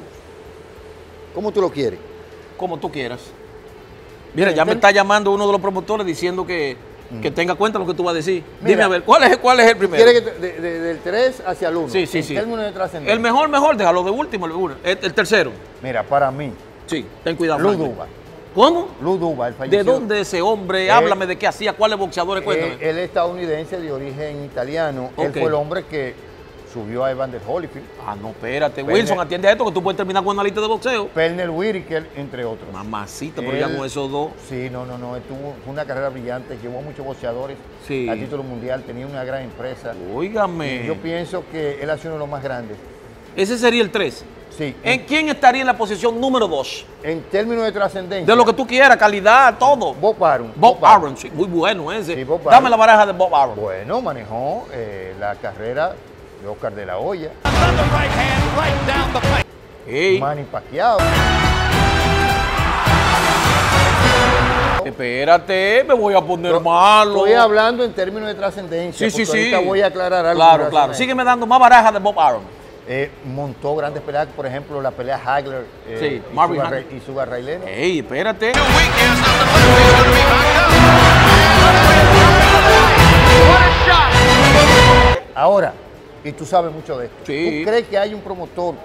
¿Cómo tú lo quieres? Como tú quieras. Mira, ya me está llamando uno de los promotores diciendo que, mm. que tenga cuenta lo que tú vas a decir. Mira, dime a ver, ¿cuál es, cuál es el primero? ¿Quieres que te, de, de, del tres hacia el uno? Sí, sí, en sí. términos de trascendencia. El mejor, mejor, déjalo de último, el, el tercero. Mira, para mí, Sí, ten cuidado. Lou Franklin. Duva. ¿Cómo? Lou Duva, él falleció. ¿De dónde ese hombre? Él- Háblame de qué hacía, cuáles boxeadores, cuéntame. Él, él es estadounidense de origen italiano. Ok. Él fue el hombre que subió a Evander Holyfield. Ah, no, espérate. Pernell- Wilson, atiende a esto que tú puedes terminar con una lista de boxeo. Pernell Whitaker, entre otros. Mamacita, pero ya con esos dos. Sí, no, no, no. Él tuvo fue una carrera brillante, llevó a muchos boxeadores Sí. al título mundial, tenía una gran empresa. Óigame. Y yo pienso que él ha sido uno de los más grandes. Ese sería el tres. Sí. ¿En quién estaría en la posición número dos? En términos de trascendencia. De lo que tú quieras, calidad, todo. Bob Arum. Bob, Arum, sí, muy bueno ese. Sí, Bob Dame Arum. la baraja de Bob Arum. Bueno, manejó eh, la carrera de Oscar de la Hoya. Hey. Manny Pacquiao. Espérate, me voy a poner malo. Estoy hablando en términos de trascendencia. Sí, sí, porque sí. ahorita voy a aclarar algo. Claro, con claro. relación a Sígueme dando más baraja de Bob Arum. Eh, montó grandes peleas, por ejemplo, la pelea Hagler eh, Sí, y Marvin Sugar Hagler. Ray- y Sugar Ray Leonard. Ey, espérate. Ahora, y tú sabes mucho de esto, Sí. ¿tú crees que hay un promotor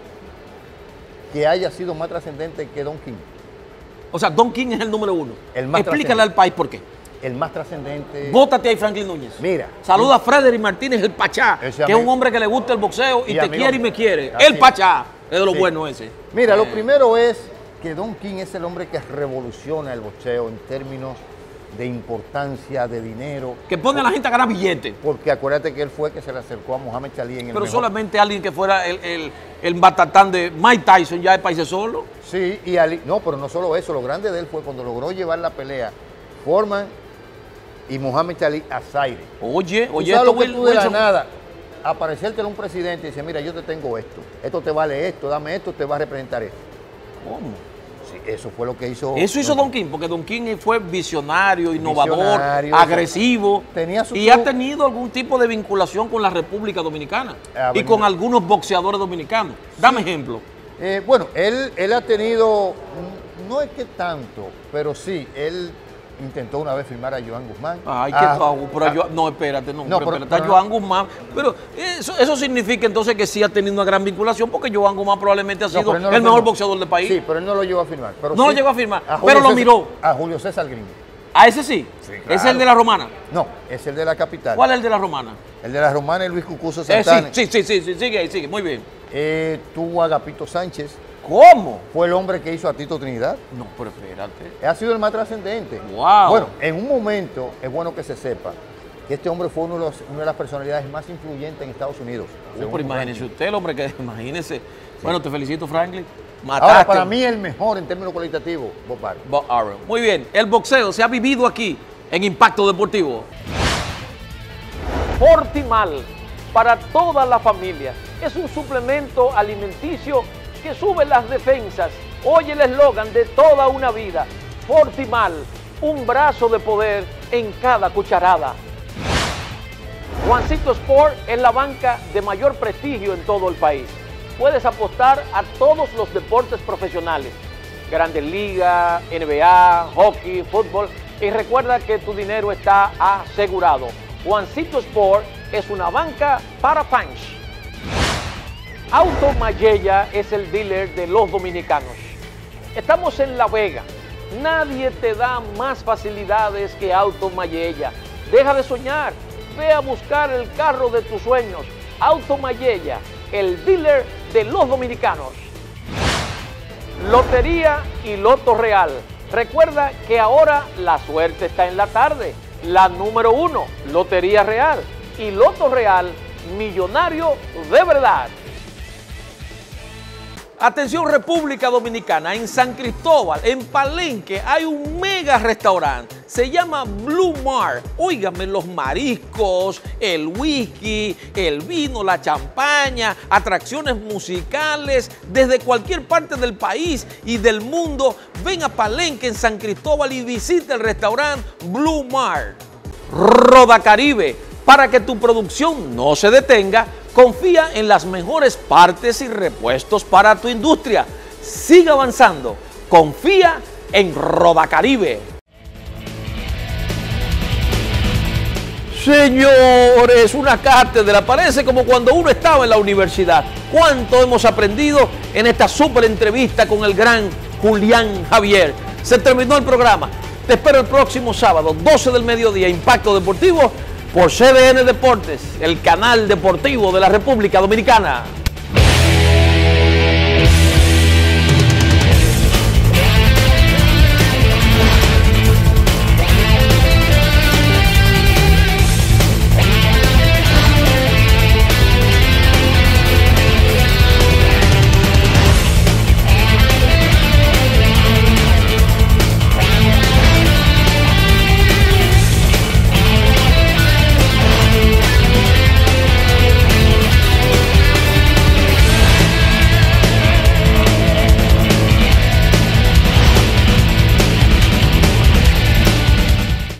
que haya sido más trascendente que Don King? O sea, Don King es el número uno. El más Explícale al país por qué. El más trascendente. Bótate ahí, Franklin Núñez. Mira. Saluda a Frederick Martínez, el Pachá, Ese que es un amigo- hombre que le gusta el boxeo y, y te amigo quiere y mío. me quiere. Así El Pachá es de lo Sí. bueno ese. Mira, lo Eh. primero es que Don King es el hombre que revoluciona el boxeo en términos de importancia, de dinero. Que pone a la gente a ganar billetes. Porque acuérdate que él fue que se le acercó a Muhammad Ali en el Pero mejor- solamente alguien que fuera el, el, el batatán de Mike Tyson ya de país solo. Sí, y Ali, no, pero no solo eso, lo grande de él fue cuando logró llevar la pelea Foreman y Muhammad Ali a Zaire. Oye, ¿Tú oye, sabes esto lo que Will- tú de la Wilson. nada, aparecerte un presidente y dice, mira, yo te tengo esto, esto te vale esto, dame esto, te va a representar esto. ¿Cómo? Sí, eso fue lo que hizo. Eso hizo Don King, porque Don King fue visionario, innovador, Visionario, agresivo tenía su y ha tenido algún tipo de vinculación con la República Dominicana Ah, y bueno. con algunos boxeadores dominicanos. Dame ejemplo. Eh, bueno, él, él ha tenido, mm, no es que tanto, pero sí, él intentó una vez firmar a Joan Guzmán. Ay, que Ah, tú, pero ah, yo- no, espérate, no, No, pero, pero- espérate, pero- Joan Guzmán. Pero eso, eso significa entonces que sí ha tenido una gran vinculación, porque Joan Guzmán probablemente ha no, sido pero él no lo el mejor firmó. boxeador del país. Sí, pero él no lo llevó a firmar. Pero No sí lo llegó a firmar, a Julio pero lo César- miró. A Julio César Gringo. ¿A ese sí? Sí, ¿Es claro. el de la Romana? No, es el de la capital. ¿Cuál es el de la Romana? El de la Romana es Luis Cucuzo Eh, Santana. sí, sí, sí, sí, sigue ahí, sigue, muy bien. Eh, tuvo a Agapito Sánchez. ¿Cómo? Fue el hombre que hizo a Tito Trinidad. No, pero espérate. Ha sido el más trascendente. Wow. Bueno, en un momento es bueno que se sepa que este hombre fue uno de los- una de las personalidades más influyentes en Estados Unidos. Sí, según pero un imagínese ranking. usted, el hombre, que imagínese. Bueno, te felicito, Franklin. Ahora, Mataste. para mí el mejor en términos cualitativos, Bob Arum. Bob Arum. Muy bien, el boxeo se ha vivido aquí en Impacto Deportivo. Fortimal, para toda la familia. Es un suplemento alimenticio que sube las defensas. Oye el eslogan de toda una vida. Fortimal, un brazo de poder en cada cucharada. Juancito Sport es la banca de mayor prestigio en todo el país. Puedes apostar a todos los deportes profesionales. Grandes Ligas, N B A, hockey, fútbol. Y recuerda que tu dinero está asegurado. Juancito Sport es una banca para fans. Auto Mayella es el dealer de los dominicanos. Estamos en La Vega. Nadie te da más facilidades que Auto Mayella. Deja de soñar. Ve a buscar el carro de tus sueños. Auto Mayella, el dealer de los dominicanos. Lotería y Loto Real. Recuerda que ahora la suerte está en la tarde. La número uno, Lotería Real. Y Loto Real, millonario de verdad. Atención República Dominicana, en San Cristóbal, en Palenque, hay un mega restaurante. Se llama Blue Mar. Óigame, los mariscos, el whisky, el vino, la champaña, atracciones musicales, desde cualquier parte del país y del mundo. Ven a Palenque, en San Cristóbal, y visita el restaurante Blue Mar. Rodacaribe, para que tu producción no se detenga, confía en las mejores partes y repuestos para tu industria. Sigue avanzando. Confía en Rodacaribe. Señores, una cátedra. Parece como cuando uno estaba en la universidad. ¿Cuánto hemos aprendido en esta súper entrevista con el gran Julián Javier. Se terminó el programa. Te espero el próximo sábado, doce del mediodía, Impacto Deportivo, por C D N Deportes, el canal deportivo de la República Dominicana.